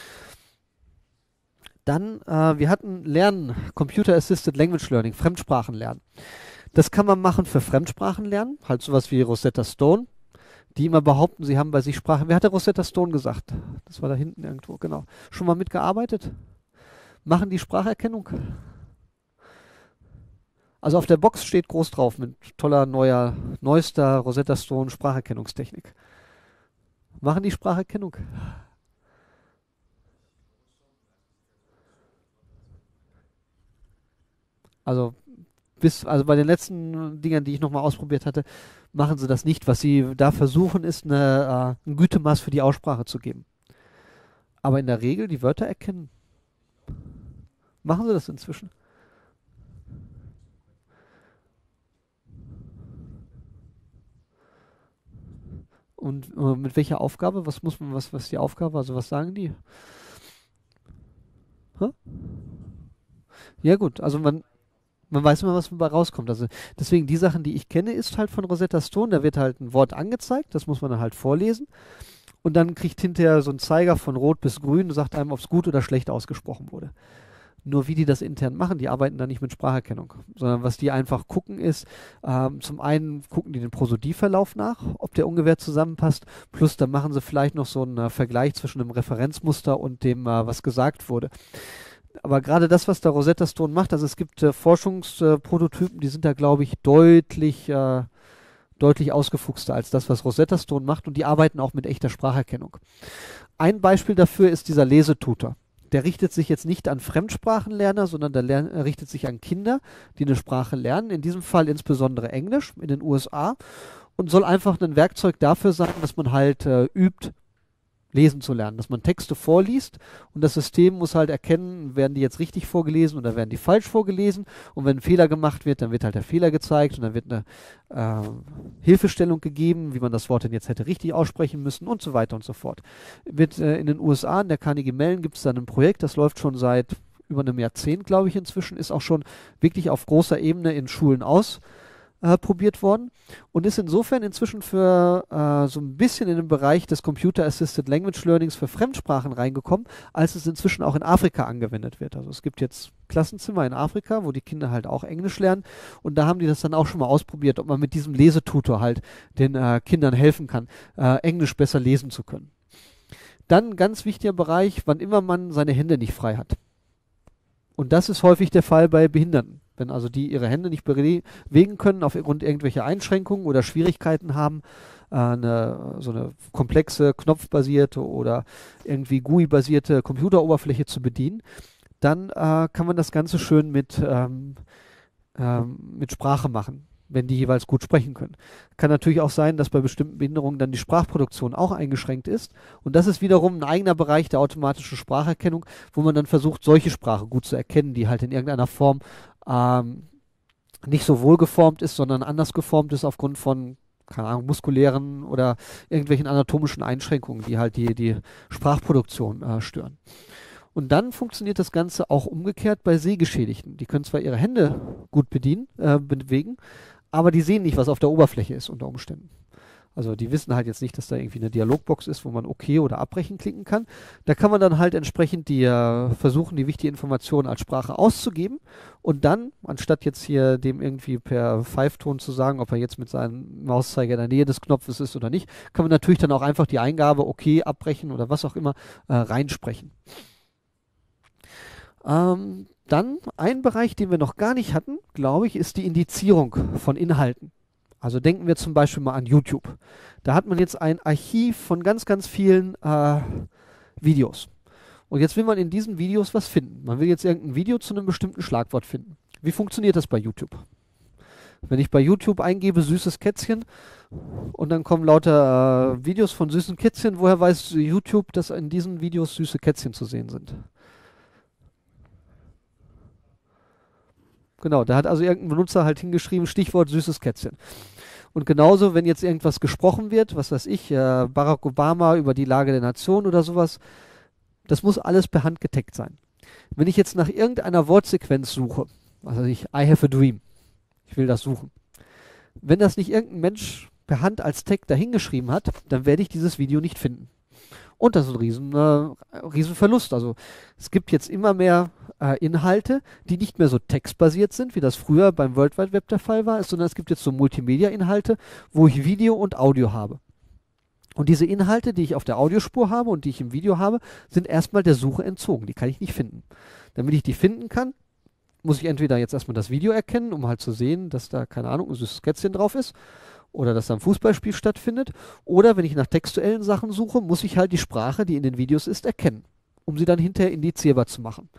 Dann, äh, wir hatten Lernen, Computer Assisted Language Learning, Fremdsprachenlernen. Das kann man machen für Fremdsprachenlernen, halt sowas wie Rosetta Stone, die immer behaupten, sie haben bei sich Sprache. Wer hatte Rosetta Stone gesagt? Das war da hinten irgendwo, genau. Schon mal mitgearbeitet? Machen die Spracherkennung? Also auf der Box steht groß drauf mit toller, neuer, neuester Rosetta Stone Spracherkennungstechnik. Machen die Spracherkennung? Also bis, also bei den letzten Dingern, die ich nochmal ausprobiert hatte, machen sie das nicht. Was sie da versuchen, ist eine, äh, ein Gütemaß für die Aussprache zu geben. Aber in der Regel die Wörter erkennen. Machen sie das inzwischen? Und äh, mit welcher Aufgabe? Was muss man, was, was ist die Aufgabe? Also was sagen die? Hä? Ja gut, also man, man weiß immer, was dabei rauskommt. Also deswegen die Sachen, die ich kenne, ist halt von Rosetta Stone. Da wird halt ein Wort angezeigt, das muss man dann halt vorlesen. Und dann kriegt hinterher so ein Zeiger von rot bis grün und sagt einem, ob es gut oder schlecht ausgesprochen wurde. Nur wie die das intern machen, die arbeiten da nicht mit Spracherkennung, sondern was die einfach gucken ist, ähm, zum einen gucken die den Prosodieverlauf nach, ob der ungefähr zusammenpasst, plus dann machen sie vielleicht noch so einen äh, Vergleich zwischen dem Referenzmuster und dem, äh, was gesagt wurde. Aber gerade das, was der Rosetta Stone macht, also es gibt äh, Forschungsprototypen, die sind da, glaube ich, deutlich, äh, deutlich ausgefuchster als das, was Rosetta Stone macht und die arbeiten auch mit echter Spracherkennung. Ein Beispiel dafür ist dieser Lesetutor. Der richtet sich jetzt nicht an Fremdsprachenlerner, sondern der lern, äh, richtet sich an Kinder, die eine Sprache lernen, in diesem Fall insbesondere Englisch in den U S A und soll einfach ein Werkzeug dafür sein, dass man halt äh, übt, lesen zu lernen, dass man Texte vorliest und das System muss halt erkennen, werden die jetzt richtig vorgelesen oder werden die falsch vorgelesen und wenn ein Fehler gemacht wird, dann wird halt der Fehler gezeigt und dann wird eine äh, Hilfestellung gegeben, wie man das Wort denn jetzt hätte richtig aussprechen müssen und so weiter und so fort. Wird äh, in den U S A, in der Carnegie Mellon gibt es dann ein Projekt, das läuft schon seit über einem Jahrzehnt, glaube ich inzwischen, ist auch schon wirklich auf großer Ebene in Schulen aus Äh, probiert worden und ist insofern inzwischen für äh, so ein bisschen in den Bereich des Computer Assisted Language Learnings für Fremdsprachen reingekommen, als es inzwischen auch in Afrika angewendet wird. Also es gibt jetzt Klassenzimmer in Afrika, wo die Kinder halt auch Englisch lernen und da haben die das dann auch schon mal ausprobiert, ob man mit diesem Lesetutor halt den äh, Kindern helfen kann, äh, Englisch besser lesen zu können. Dann ein ganz wichtiger Bereich, wann immer man seine Hände nicht frei hat. Und das ist häufig der Fall bei Behinderten. Wenn also die ihre Hände nicht bewegen können aufgrund irgendwelcher Einschränkungen oder Schwierigkeiten haben, äh, eine, so eine komplexe knopfbasierte oder irgendwie G U I-basierte Computeroberfläche zu bedienen, dann äh, kann man das Ganze schön mit, ähm, ähm, mit Sprache machen, wenn die jeweils gut sprechen können. Kann natürlich auch sein, dass bei bestimmten Behinderungen dann die Sprachproduktion auch eingeschränkt ist. Und das ist wiederum ein eigener Bereich der automatischen Spracherkennung, wo man dann versucht, solche Sprache gut zu erkennen, die halt in irgendeiner Form ähm, nicht so wohlgeformt ist, sondern anders geformt ist aufgrund von, keine Ahnung, muskulären oder irgendwelchen anatomischen Einschränkungen, die halt die, die Sprachproduktion äh, stören. Und dann funktioniert das Ganze auch umgekehrt bei Sehgeschädigten. Die können zwar ihre Hände gut bedienen, äh, bewegen, aber die sehen nicht, was auf der Oberfläche ist unter Umständen. Also die wissen halt jetzt nicht, dass da irgendwie eine Dialogbox ist, wo man OK oder Abbrechen klicken kann. Da kann man dann halt entsprechend die äh, versuchen, die wichtige Information als Sprache auszugeben und dann, anstatt jetzt hier dem irgendwie per Pfeifton zu sagen, ob er jetzt mit seinem Mauszeiger in der Nähe des Knopfes ist oder nicht, kann man natürlich dann auch einfach die Eingabe OK, abbrechen oder was auch immer äh, reinsprechen. Ähm, dann ein Bereich, den wir noch gar nicht hatten, glaube ich, ist die Indizierung von Inhalten. Also denken wir zum Beispiel mal an YouTube. Da hat man jetzt ein Archiv von ganz, ganz vielen äh, Videos. Und jetzt will man in diesen Videos was finden. Man will jetzt irgendein Video zu einem bestimmten Schlagwort finden. Wie funktioniert das bei YouTube? Wenn ich bei YouTube eingebe, süßes Kätzchen, und dann kommen lauter äh, Videos von süßen Kätzchen, woher weiß YouTube, dass in diesen Videos süße Kätzchen zu sehen sind? Genau, da hat also irgendein Benutzer halt hingeschrieben, Stichwort süßes Kätzchen. Und genauso, wenn jetzt irgendwas gesprochen wird, was weiß ich, äh, Barack Obama über die Lage der Nation oder sowas, das muss alles per Hand getaggt sein. Wenn ich jetzt nach irgendeiner Wortsequenz suche, was weiß ich, I have a dream, ich will das suchen. Wenn das nicht irgendein Mensch per Hand als Tag dahingeschrieben hat, dann werde ich dieses Video nicht finden. Und das ist ein riesen, äh, riesen Verlust. Also es gibt jetzt immer mehr äh, Inhalte, die nicht mehr so textbasiert sind, wie das früher beim World Wide Web der Fall war, sondern es gibt jetzt so Multimedia-Inhalte, wo ich Video und Audio habe. Und diese Inhalte, die ich auf der Audiospur habe und die ich im Video habe, sind erstmal der Suche entzogen. Die kann ich nicht finden. Damit ich die finden kann, muss ich entweder jetzt erstmal das Video erkennen, um halt zu sehen, dass da, keine Ahnung, ein süßes Kätzchen drauf ist. Oder dass da ein Fußballspiel stattfindet. Oder wenn ich nach textuellen Sachen suche, muss ich halt die Sprache, die in den Videos ist, erkennen, um sie dann hinterher indizierbar zu machen.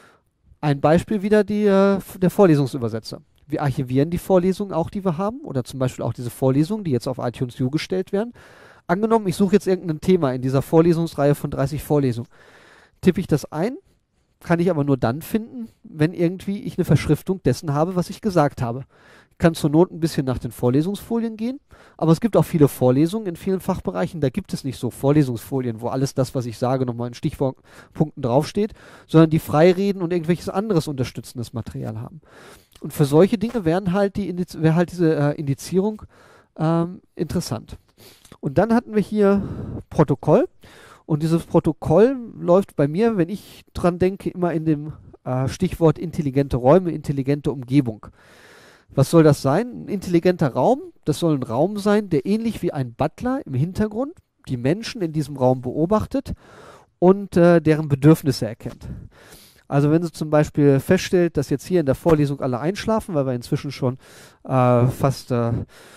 Ein Beispiel wieder die, äh, der Vorlesungsübersetzer. Wir archivieren die Vorlesungen auch, die wir haben, oder zum Beispiel auch diese Vorlesungen, die jetzt auf iTunes U gestellt werden. Angenommen, ich suche jetzt irgendein Thema in dieser Vorlesungsreihe von dreißig Vorlesungen. Tippe ich das ein, kann ich aber nur dann finden, wenn irgendwie ich eine Verschriftung dessen habe, was ich gesagt habe. Ich kann zur Not ein bisschen nach den Vorlesungsfolien gehen, aber es gibt auch viele Vorlesungen in vielen Fachbereichen, da gibt es nicht so Vorlesungsfolien, wo alles das, was ich sage, nochmal in Stichpunkten draufsteht, sondern die Freireden und irgendwelches anderes unterstützendes Material haben. Und für solche Dinge wären halt die, wäre halt diese äh, Indizierung ähm, interessant. Und dann hatten wir hier Protokoll. Und dieses Protokoll läuft bei mir, wenn ich dran denke, immer in dem äh, Stichwort intelligente Räume, intelligente Umgebung. Was soll das sein? Ein intelligenter Raum, das soll ein Raum sein, der ähnlich wie ein Butler im Hintergrund die Menschen in diesem Raum beobachtet und äh, deren Bedürfnisse erkennt. Also wenn sie zum Beispiel feststellt, dass jetzt hier in der Vorlesung alle einschlafen, weil wir inzwischen schon äh, fast äh,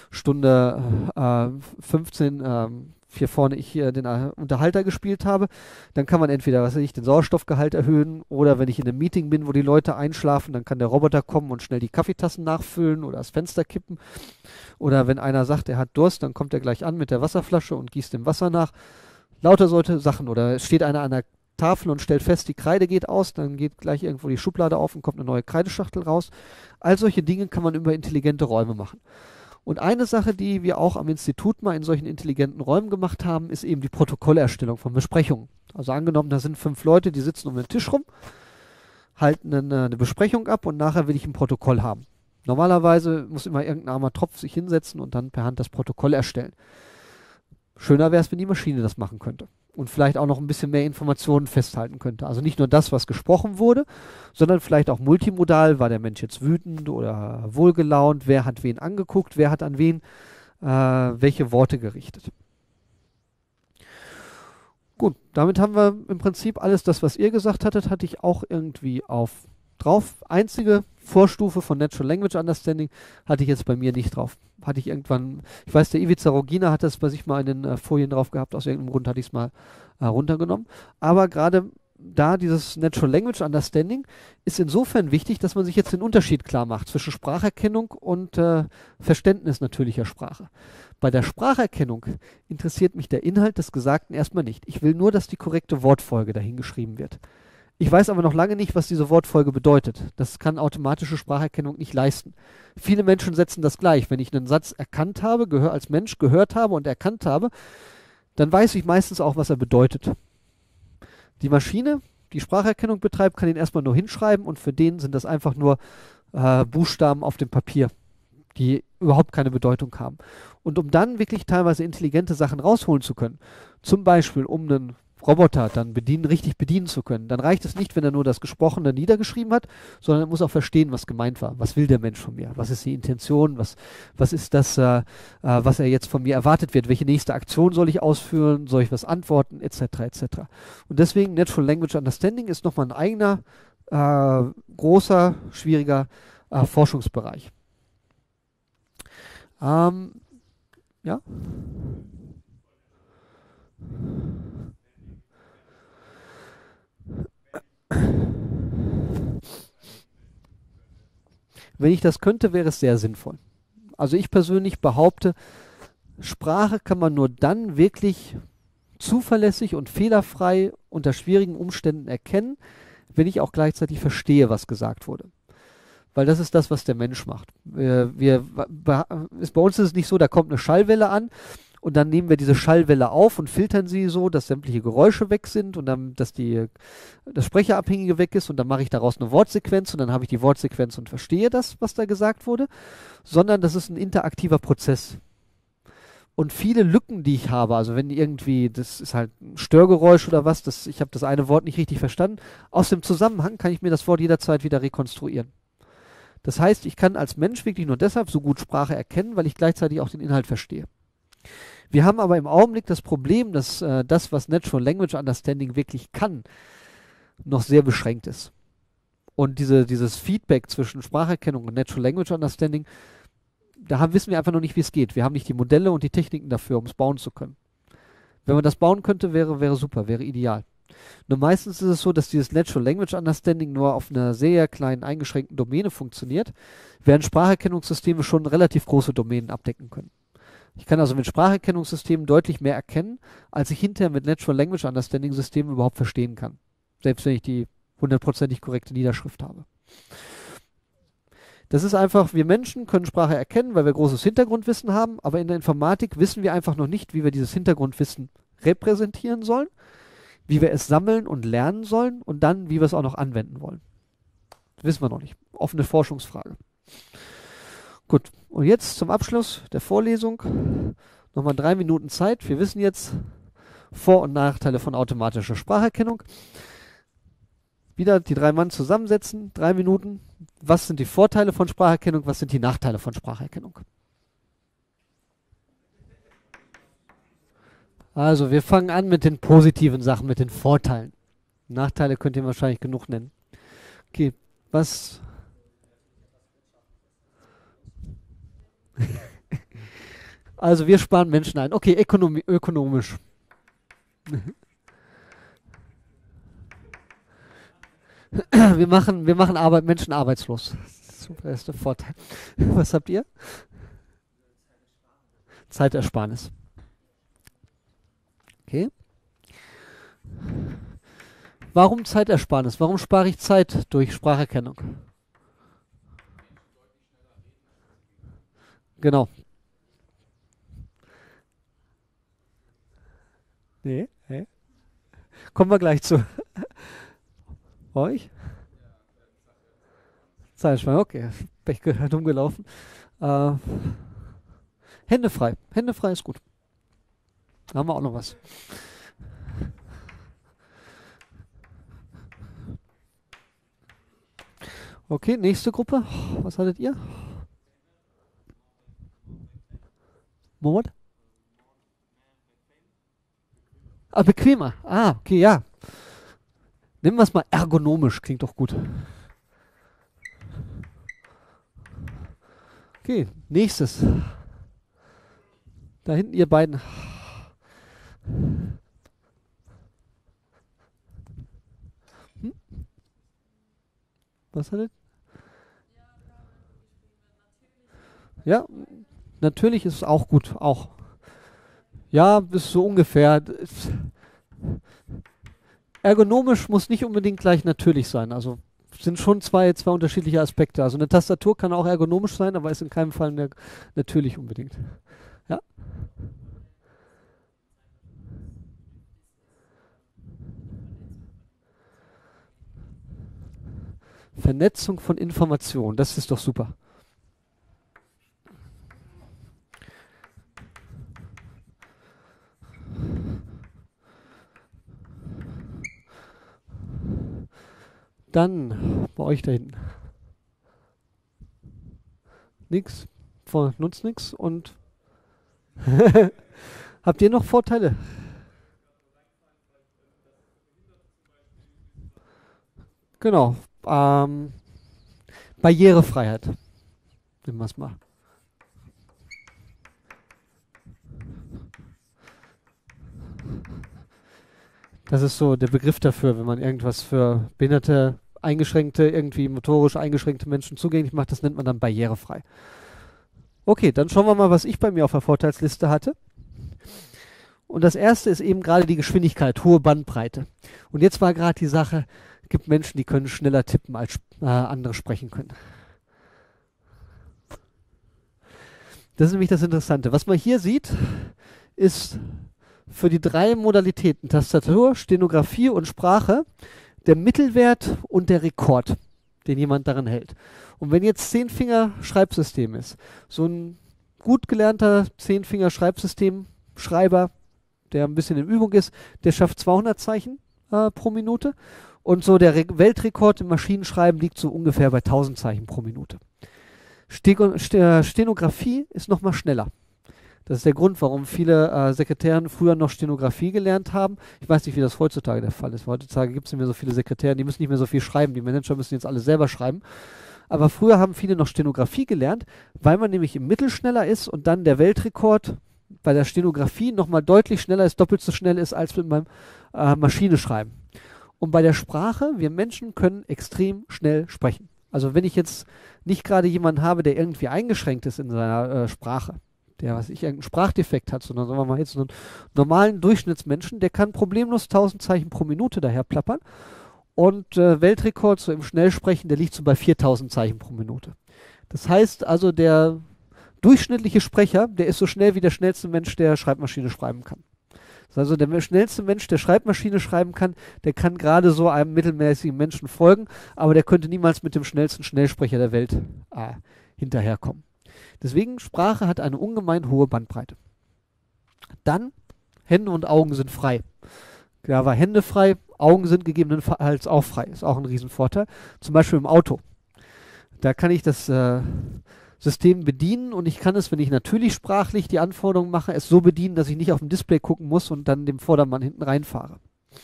Stunde äh, fünfzehn äh, hier vorne ich hier den äh, Unterhalter gespielt habe, dann kann man entweder, was weiß ich, den Sauerstoffgehalt erhöhen oder wenn ich in einem Meeting bin, wo die Leute einschlafen, dann kann der Roboter kommen und schnell die Kaffeetassen nachfüllen oder das Fenster kippen. Oder wenn einer sagt, er hat Durst, dann kommt er gleich an mit der Wasserflasche und gießt dem Wasser nach. Lauter solche Sachen. Oder es steht einer an der Tafel und stellt fest, die Kreide geht aus, dann geht gleich irgendwo die Schublade auf und kommt eine neue Kreideschachtel raus. All solche Dinge kann man über intelligente Räume machen. Und eine Sache, die wir auch am Institut mal in solchen intelligenten Räumen gemacht haben, ist eben die Protokollerstellung von Besprechungen. Also angenommen, da sind fünf Leute, die sitzen um den Tisch rum, halten eine, eine Besprechung ab und nachher will ich ein Protokoll haben. Normalerweise muss immer irgendein armer Tropf sich hinsetzen und dann per Hand das Protokoll erstellen. Schöner wäre es, wenn die Maschine das machen könnte. Und vielleicht auch noch ein bisschen mehr Informationen festhalten könnte. Also nicht nur das, was gesprochen wurde, sondern vielleicht auch multimodal. War der Mensch jetzt wütend oder wohlgelaunt? Wer hat wen angeguckt? Wer hat an wen äh, welche Worte gerichtet? Gut, damit haben wir im Prinzip alles das, was ihr gesagt hattet, hatte ich auch irgendwie auf drauf. Einzige Vorstufe von Natural Language Understanding hatte ich jetzt bei mir nicht drauf. Hatte ich irgendwann, ich weiß, der Ivica Rogina hat das bei sich mal in den äh, Folien drauf gehabt, aus irgendeinem Grund hatte ich es mal äh, runtergenommen. Aber gerade da dieses Natural Language Understanding ist insofern wichtig, dass man sich jetzt den Unterschied klar macht zwischen Spracherkennung und äh, Verständnis natürlicher Sprache. Bei der Spracherkennung interessiert mich der Inhalt des Gesagten erstmal nicht. Ich will nur, dass die korrekte Wortfolge dahingeschrieben wird. Ich weiß aber noch lange nicht, was diese Wortfolge bedeutet. Das kann automatische Spracherkennung nicht leisten. Viele Menschen setzen das gleich. Wenn ich einen Satz erkannt habe, gehör, als Mensch gehört habe und erkannt habe, dann weiß ich meistens auch, was er bedeutet. Die Maschine, die Spracherkennung betreibt, kann ihn erstmal nur hinschreiben und für den sind das einfach nur äh, Buchstaben auf dem Papier, die überhaupt keine Bedeutung haben. Und um dann wirklich teilweise intelligente Sachen rausholen zu können, zum Beispiel um einen Roboter dann bedienen, richtig bedienen zu können, dann reicht es nicht, wenn er nur das Gesprochene niedergeschrieben hat, sondern er muss auch verstehen, was gemeint war. Was will der Mensch von mir? Was ist die Intention? Was, was ist das, äh, äh, was er jetzt von mir erwartet wird? Welche nächste Aktion soll ich ausführen? Soll ich was antworten? Etc. et cetera. Und deswegen Natural Language Understanding ist nochmal ein eigener, äh, großer, schwieriger äh, Forschungsbereich. Ähm, ja. Wenn ich das könnte, wäre es sehr sinnvoll. Also ich persönlich behaupte, Sprache kann man nur dann wirklich zuverlässig und fehlerfrei unter schwierigen Umständen erkennen, wenn ich auch gleichzeitig verstehe, was gesagt wurde. Weil das ist das, was der Mensch macht. Wir, wir, bei uns ist es nicht so, da kommt eine Schallwelle an und dann nehmen wir diese Schallwelle auf und filtern sie so, dass sämtliche Geräusche weg sind und dann, dass die, das Sprecherabhängige weg ist und dann mache ich daraus eine Wortsequenz und dann habe ich die Wortsequenz und verstehe das, was da gesagt wurde, sondern das ist ein interaktiver Prozess. Und viele Lücken, die ich habe, also wenn irgendwie, das ist halt ein Störgeräusch oder was, das, ich habe das eine Wort nicht richtig verstanden, aus dem Zusammenhang kann ich mir das Wort jederzeit wieder rekonstruieren. Das heißt, ich kann als Mensch wirklich nur deshalb so gut Sprache erkennen, weil ich gleichzeitig auch den Inhalt verstehe. Wir haben aber im Augenblick das Problem, dass äh, das, was Natural Language Understanding wirklich kann, noch sehr beschränkt ist. Und diese, dieses Feedback zwischen Spracherkennung und Natural Language Understanding, da haben, wissen wir einfach noch nicht, wie es geht. Wir haben nicht die Modelle und die Techniken dafür, um es bauen zu können. Wenn man das bauen könnte, wäre, wäre super, wäre ideal. Nur meistens ist es so, dass dieses Natural Language Understanding nur auf einer sehr kleinen, eingeschränkten Domäne funktioniert, während Spracherkennungssysteme schon relativ große Domänen abdecken können. Ich kann also mit Spracherkennungssystemen deutlich mehr erkennen, als ich hinterher mit Natural Language Understanding Systemen überhaupt verstehen kann. Selbst wenn ich die hundertprozentig korrekte Niederschrift habe. Das ist einfach, wir Menschen können Sprache erkennen, weil wir großes Hintergrundwissen haben, aber in der Informatik wissen wir einfach noch nicht, wie wir dieses Hintergrundwissen repräsentieren sollen, wie wir es sammeln und lernen sollen und dann, wie wir es auch noch anwenden wollen. Das wissen wir noch nicht. Offene Forschungsfrage. Gut, und jetzt zum Abschluss der Vorlesung nochmal drei Minuten Zeit. Wir wissen jetzt Vor- und Nachteile von automatischer Spracherkennung. Wieder die drei Mann zusammensetzen, drei Minuten. Was sind die Vorteile von Spracherkennung, was sind die Nachteile von Spracherkennung? Also, wir fangen an mit den positiven Sachen, mit den Vorteilen. Nachteile könnt ihr wahrscheinlich genug nennen. Okay, was... Also, wir sparen Menschen ein. Okay, ökonomi ökonomisch. Wir machen, wir machen Arbeit, Menschen arbeitslos. Super, das ist der Vorteil. Was habt ihr? Zeitersparnis. Okay. Warum Zeitersparnis? Warum spare ich Zeit durch Spracherkennung? Genau. Nee, nee. Kommen wir gleich zu. Euch? Zeitersparnis, okay. Pech dumm gelaufen. Äh, Hände frei. Hände frei ist gut. Da haben wir auch noch was. Okay, nächste Gruppe. Was hattet ihr? Mord? Ah, bequemer. Ah, okay, ja. Nehmen wir es mal ergonomisch. Klingt doch gut. Okay, nächstes. Da hinten ihr beiden. Hm? Was hattet? Ja, natürlich ist es auch gut. Auch. Ja, bis so ungefähr. Ergonomisch muss nicht unbedingt gleich natürlich sein. Also sind schon zwei, zwei unterschiedliche Aspekte. Also eine Tastatur kann auch ergonomisch sein, aber ist in keinem Fall ne- natürlich unbedingt. Ja? Vernetzung von Informationen, das ist doch super. Dann bei euch da hinten. Nix, vor- nutzt nix und habt ihr noch Vorteile? Genau. Ähm, Barrierefreiheit. Nehmen wir es mal. Das ist so der Begriff dafür, wenn man irgendwas für behinderte, eingeschränkte, irgendwie motorisch eingeschränkte Menschen zugänglich macht, das nennt man dann barrierefrei. Okay, dann schauen wir mal, was ich bei mir auf der Vorteilsliste hatte. Und das erste ist eben gerade die Geschwindigkeit, hohe Bandbreite. Und jetzt war gerade die Sache, es gibt Menschen, die können schneller tippen, als äh, andere sprechen können. Das ist nämlich das Interessante. Was man hier sieht, ist für die drei Modalitäten Tastatur, Stenografie und Sprache der Mittelwert und der Rekord, den jemand darin hält. Und wenn jetzt Zehnfinger-Schreibsystem ist, so ein gut gelernter Zehnfinger-Schreibsystem-Schreiber, der ein bisschen in Übung ist, der schafft zweihundert Zeichen äh, pro Minute. Und so der Re Weltrekord im Maschinenschreiben liegt so ungefähr bei tausend Zeichen pro Minute. Stego St Stenografie ist nochmal schneller. Das ist der Grund, warum viele äh, Sekretären früher noch Stenografie gelernt haben. Ich weiß nicht, wie das heutzutage der Fall ist. Heutzutage gibt es nicht mehr so viele Sekretäre, die müssen nicht mehr so viel schreiben. Die Manager müssen jetzt alle selber schreiben. Aber früher haben viele noch Stenografie gelernt, weil man nämlich im Mittel schneller ist und dann der Weltrekord bei der Stenografie nochmal deutlich schneller ist, doppelt so schnell ist als mit meinem äh, Maschineschreiben. Und bei der Sprache, wir Menschen können extrem schnell sprechen. Also wenn ich jetzt nicht gerade jemanden habe, der irgendwie eingeschränkt ist in seiner äh, Sprache, der, was ich, irgendeinen Sprachdefekt hat, sondern sagen wir mal jetzt einen normalen Durchschnittsmenschen, der kann problemlos tausend Zeichen pro Minute daher plappern. Und äh, Weltrekord so im Schnellsprechen, der liegt so bei viertausend Zeichen pro Minute. Das heißt also, der durchschnittliche Sprecher, der ist so schnell wie der schnellste Mensch, der Schreibmaschine schreiben kann. Das heißt also, der schnellste Mensch, der Schreibmaschine schreiben kann, der kann gerade so einem mittelmäßigen Menschen folgen, aber der könnte niemals mit dem schnellsten Schnellsprecher der Welt äh, hinterherkommen. Deswegen, Sprache hat eine ungemein hohe Bandbreite. Dann, Hände und Augen sind frei. Da war Hände frei, Augen sind gegebenenfalls auch frei. Ist auch ein Riesenvorteil. Zum Beispiel im Auto. Da kann ich das äh, System bedienen und ich kann es, wenn ich natürlich sprachlich die Anforderungen mache, es so bedienen, dass ich nicht auf dem Display gucken muss und dann dem Vordermann hinten reinfahre.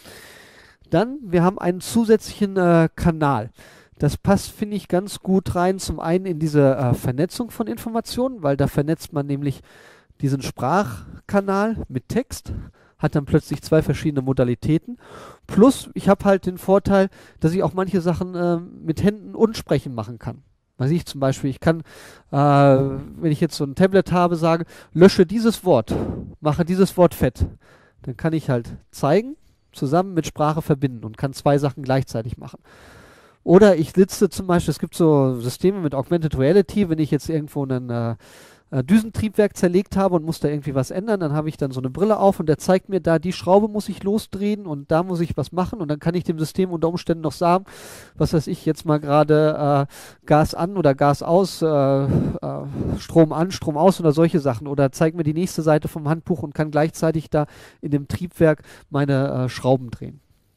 Dann, wir haben einen zusätzlichen äh, Kanal. Das passt, finde ich, ganz gut rein, zum einen in diese äh, Vernetzung von Informationen, weil da vernetzt man nämlich diesen Sprachkanal mit Text, hat dann plötzlich zwei verschiedene Modalitäten. Plus, ich habe halt den Vorteil, dass ich auch manche Sachen äh, mit Händen und Sprechen machen kann. Weiß ich zum Beispiel, ich kann, äh, wenn ich jetzt so ein Tablet habe, sage, lösche dieses Wort, mache dieses Wort fett. Dann kann ich halt zeigen, zusammen mit Sprache verbinden und kann zwei Sachen gleichzeitig machen. Oder ich sitze zum Beispiel, es gibt so Systeme mit Augmented Reality, wenn ich jetzt irgendwo einen äh, äh, Düsentriebwerk zerlegt habe und muss da irgendwie was ändern, dann habe ich dann so eine Brille auf und der zeigt mir da, die Schraube muss ich losdrehen und da muss ich was machen und dann kann ich dem System unter Umständen noch sagen, was weiß ich, jetzt mal gerade äh, Gas an oder Gas aus, äh, äh, Strom an, Strom aus oder solche Sachen oder zeigt mir die nächste Seite vom Handbuch und kann gleichzeitig da in dem Triebwerk meine äh, Schrauben drehen.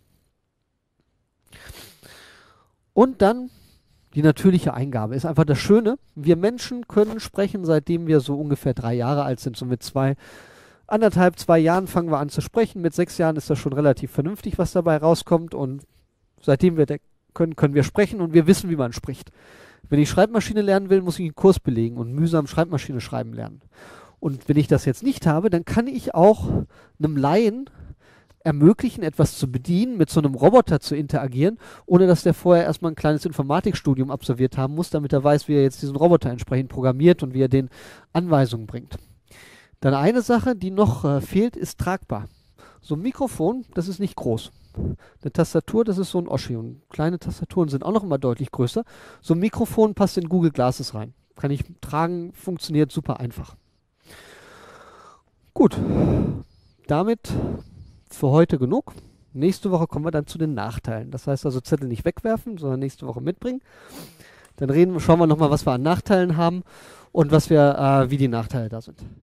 Und dann die natürliche Eingabe. Ist einfach das Schöne. Wir Menschen können sprechen, seitdem wir so ungefähr drei Jahre alt sind. So mit zwei, anderthalb, zwei Jahren fangen wir an zu sprechen. Mit sechs Jahren ist das schon relativ vernünftig, was dabei rauskommt. Und seitdem wir können, können wir sprechen und wir wissen, wie man spricht. Wenn ich Schreibmaschine lernen will, muss ich einen Kurs belegen und mühsam Schreibmaschine schreiben lernen. Und wenn ich das jetzt nicht habe, dann kann ich auch einem Laien ermöglichen, etwas zu bedienen, mit so einem Roboter zu interagieren, ohne dass der vorher erstmal ein kleines Informatikstudium absolviert haben muss, damit er weiß, wie er jetzt diesen Roboter entsprechend programmiert und wie er den Anweisungen bringt. Dann eine Sache, die noch äh, fehlt, ist tragbar. So ein Mikrofon, das ist nicht groß. Eine Tastatur, das ist so ein Oschi. Und kleine Tastaturen sind auch noch immer deutlich größer. So ein Mikrofon passt in Google Glasses rein. Kann ich tragen, funktioniert super einfach. Gut, damit für heute genug. Nächste Woche kommen wir dann zu den Nachteilen. Das heißt also Zettel nicht wegwerfen, sondern nächste Woche mitbringen. Dann reden, schauen wir nochmal, was wir an Nachteilen haben und was wir, äh, wie die Nachteile da sind.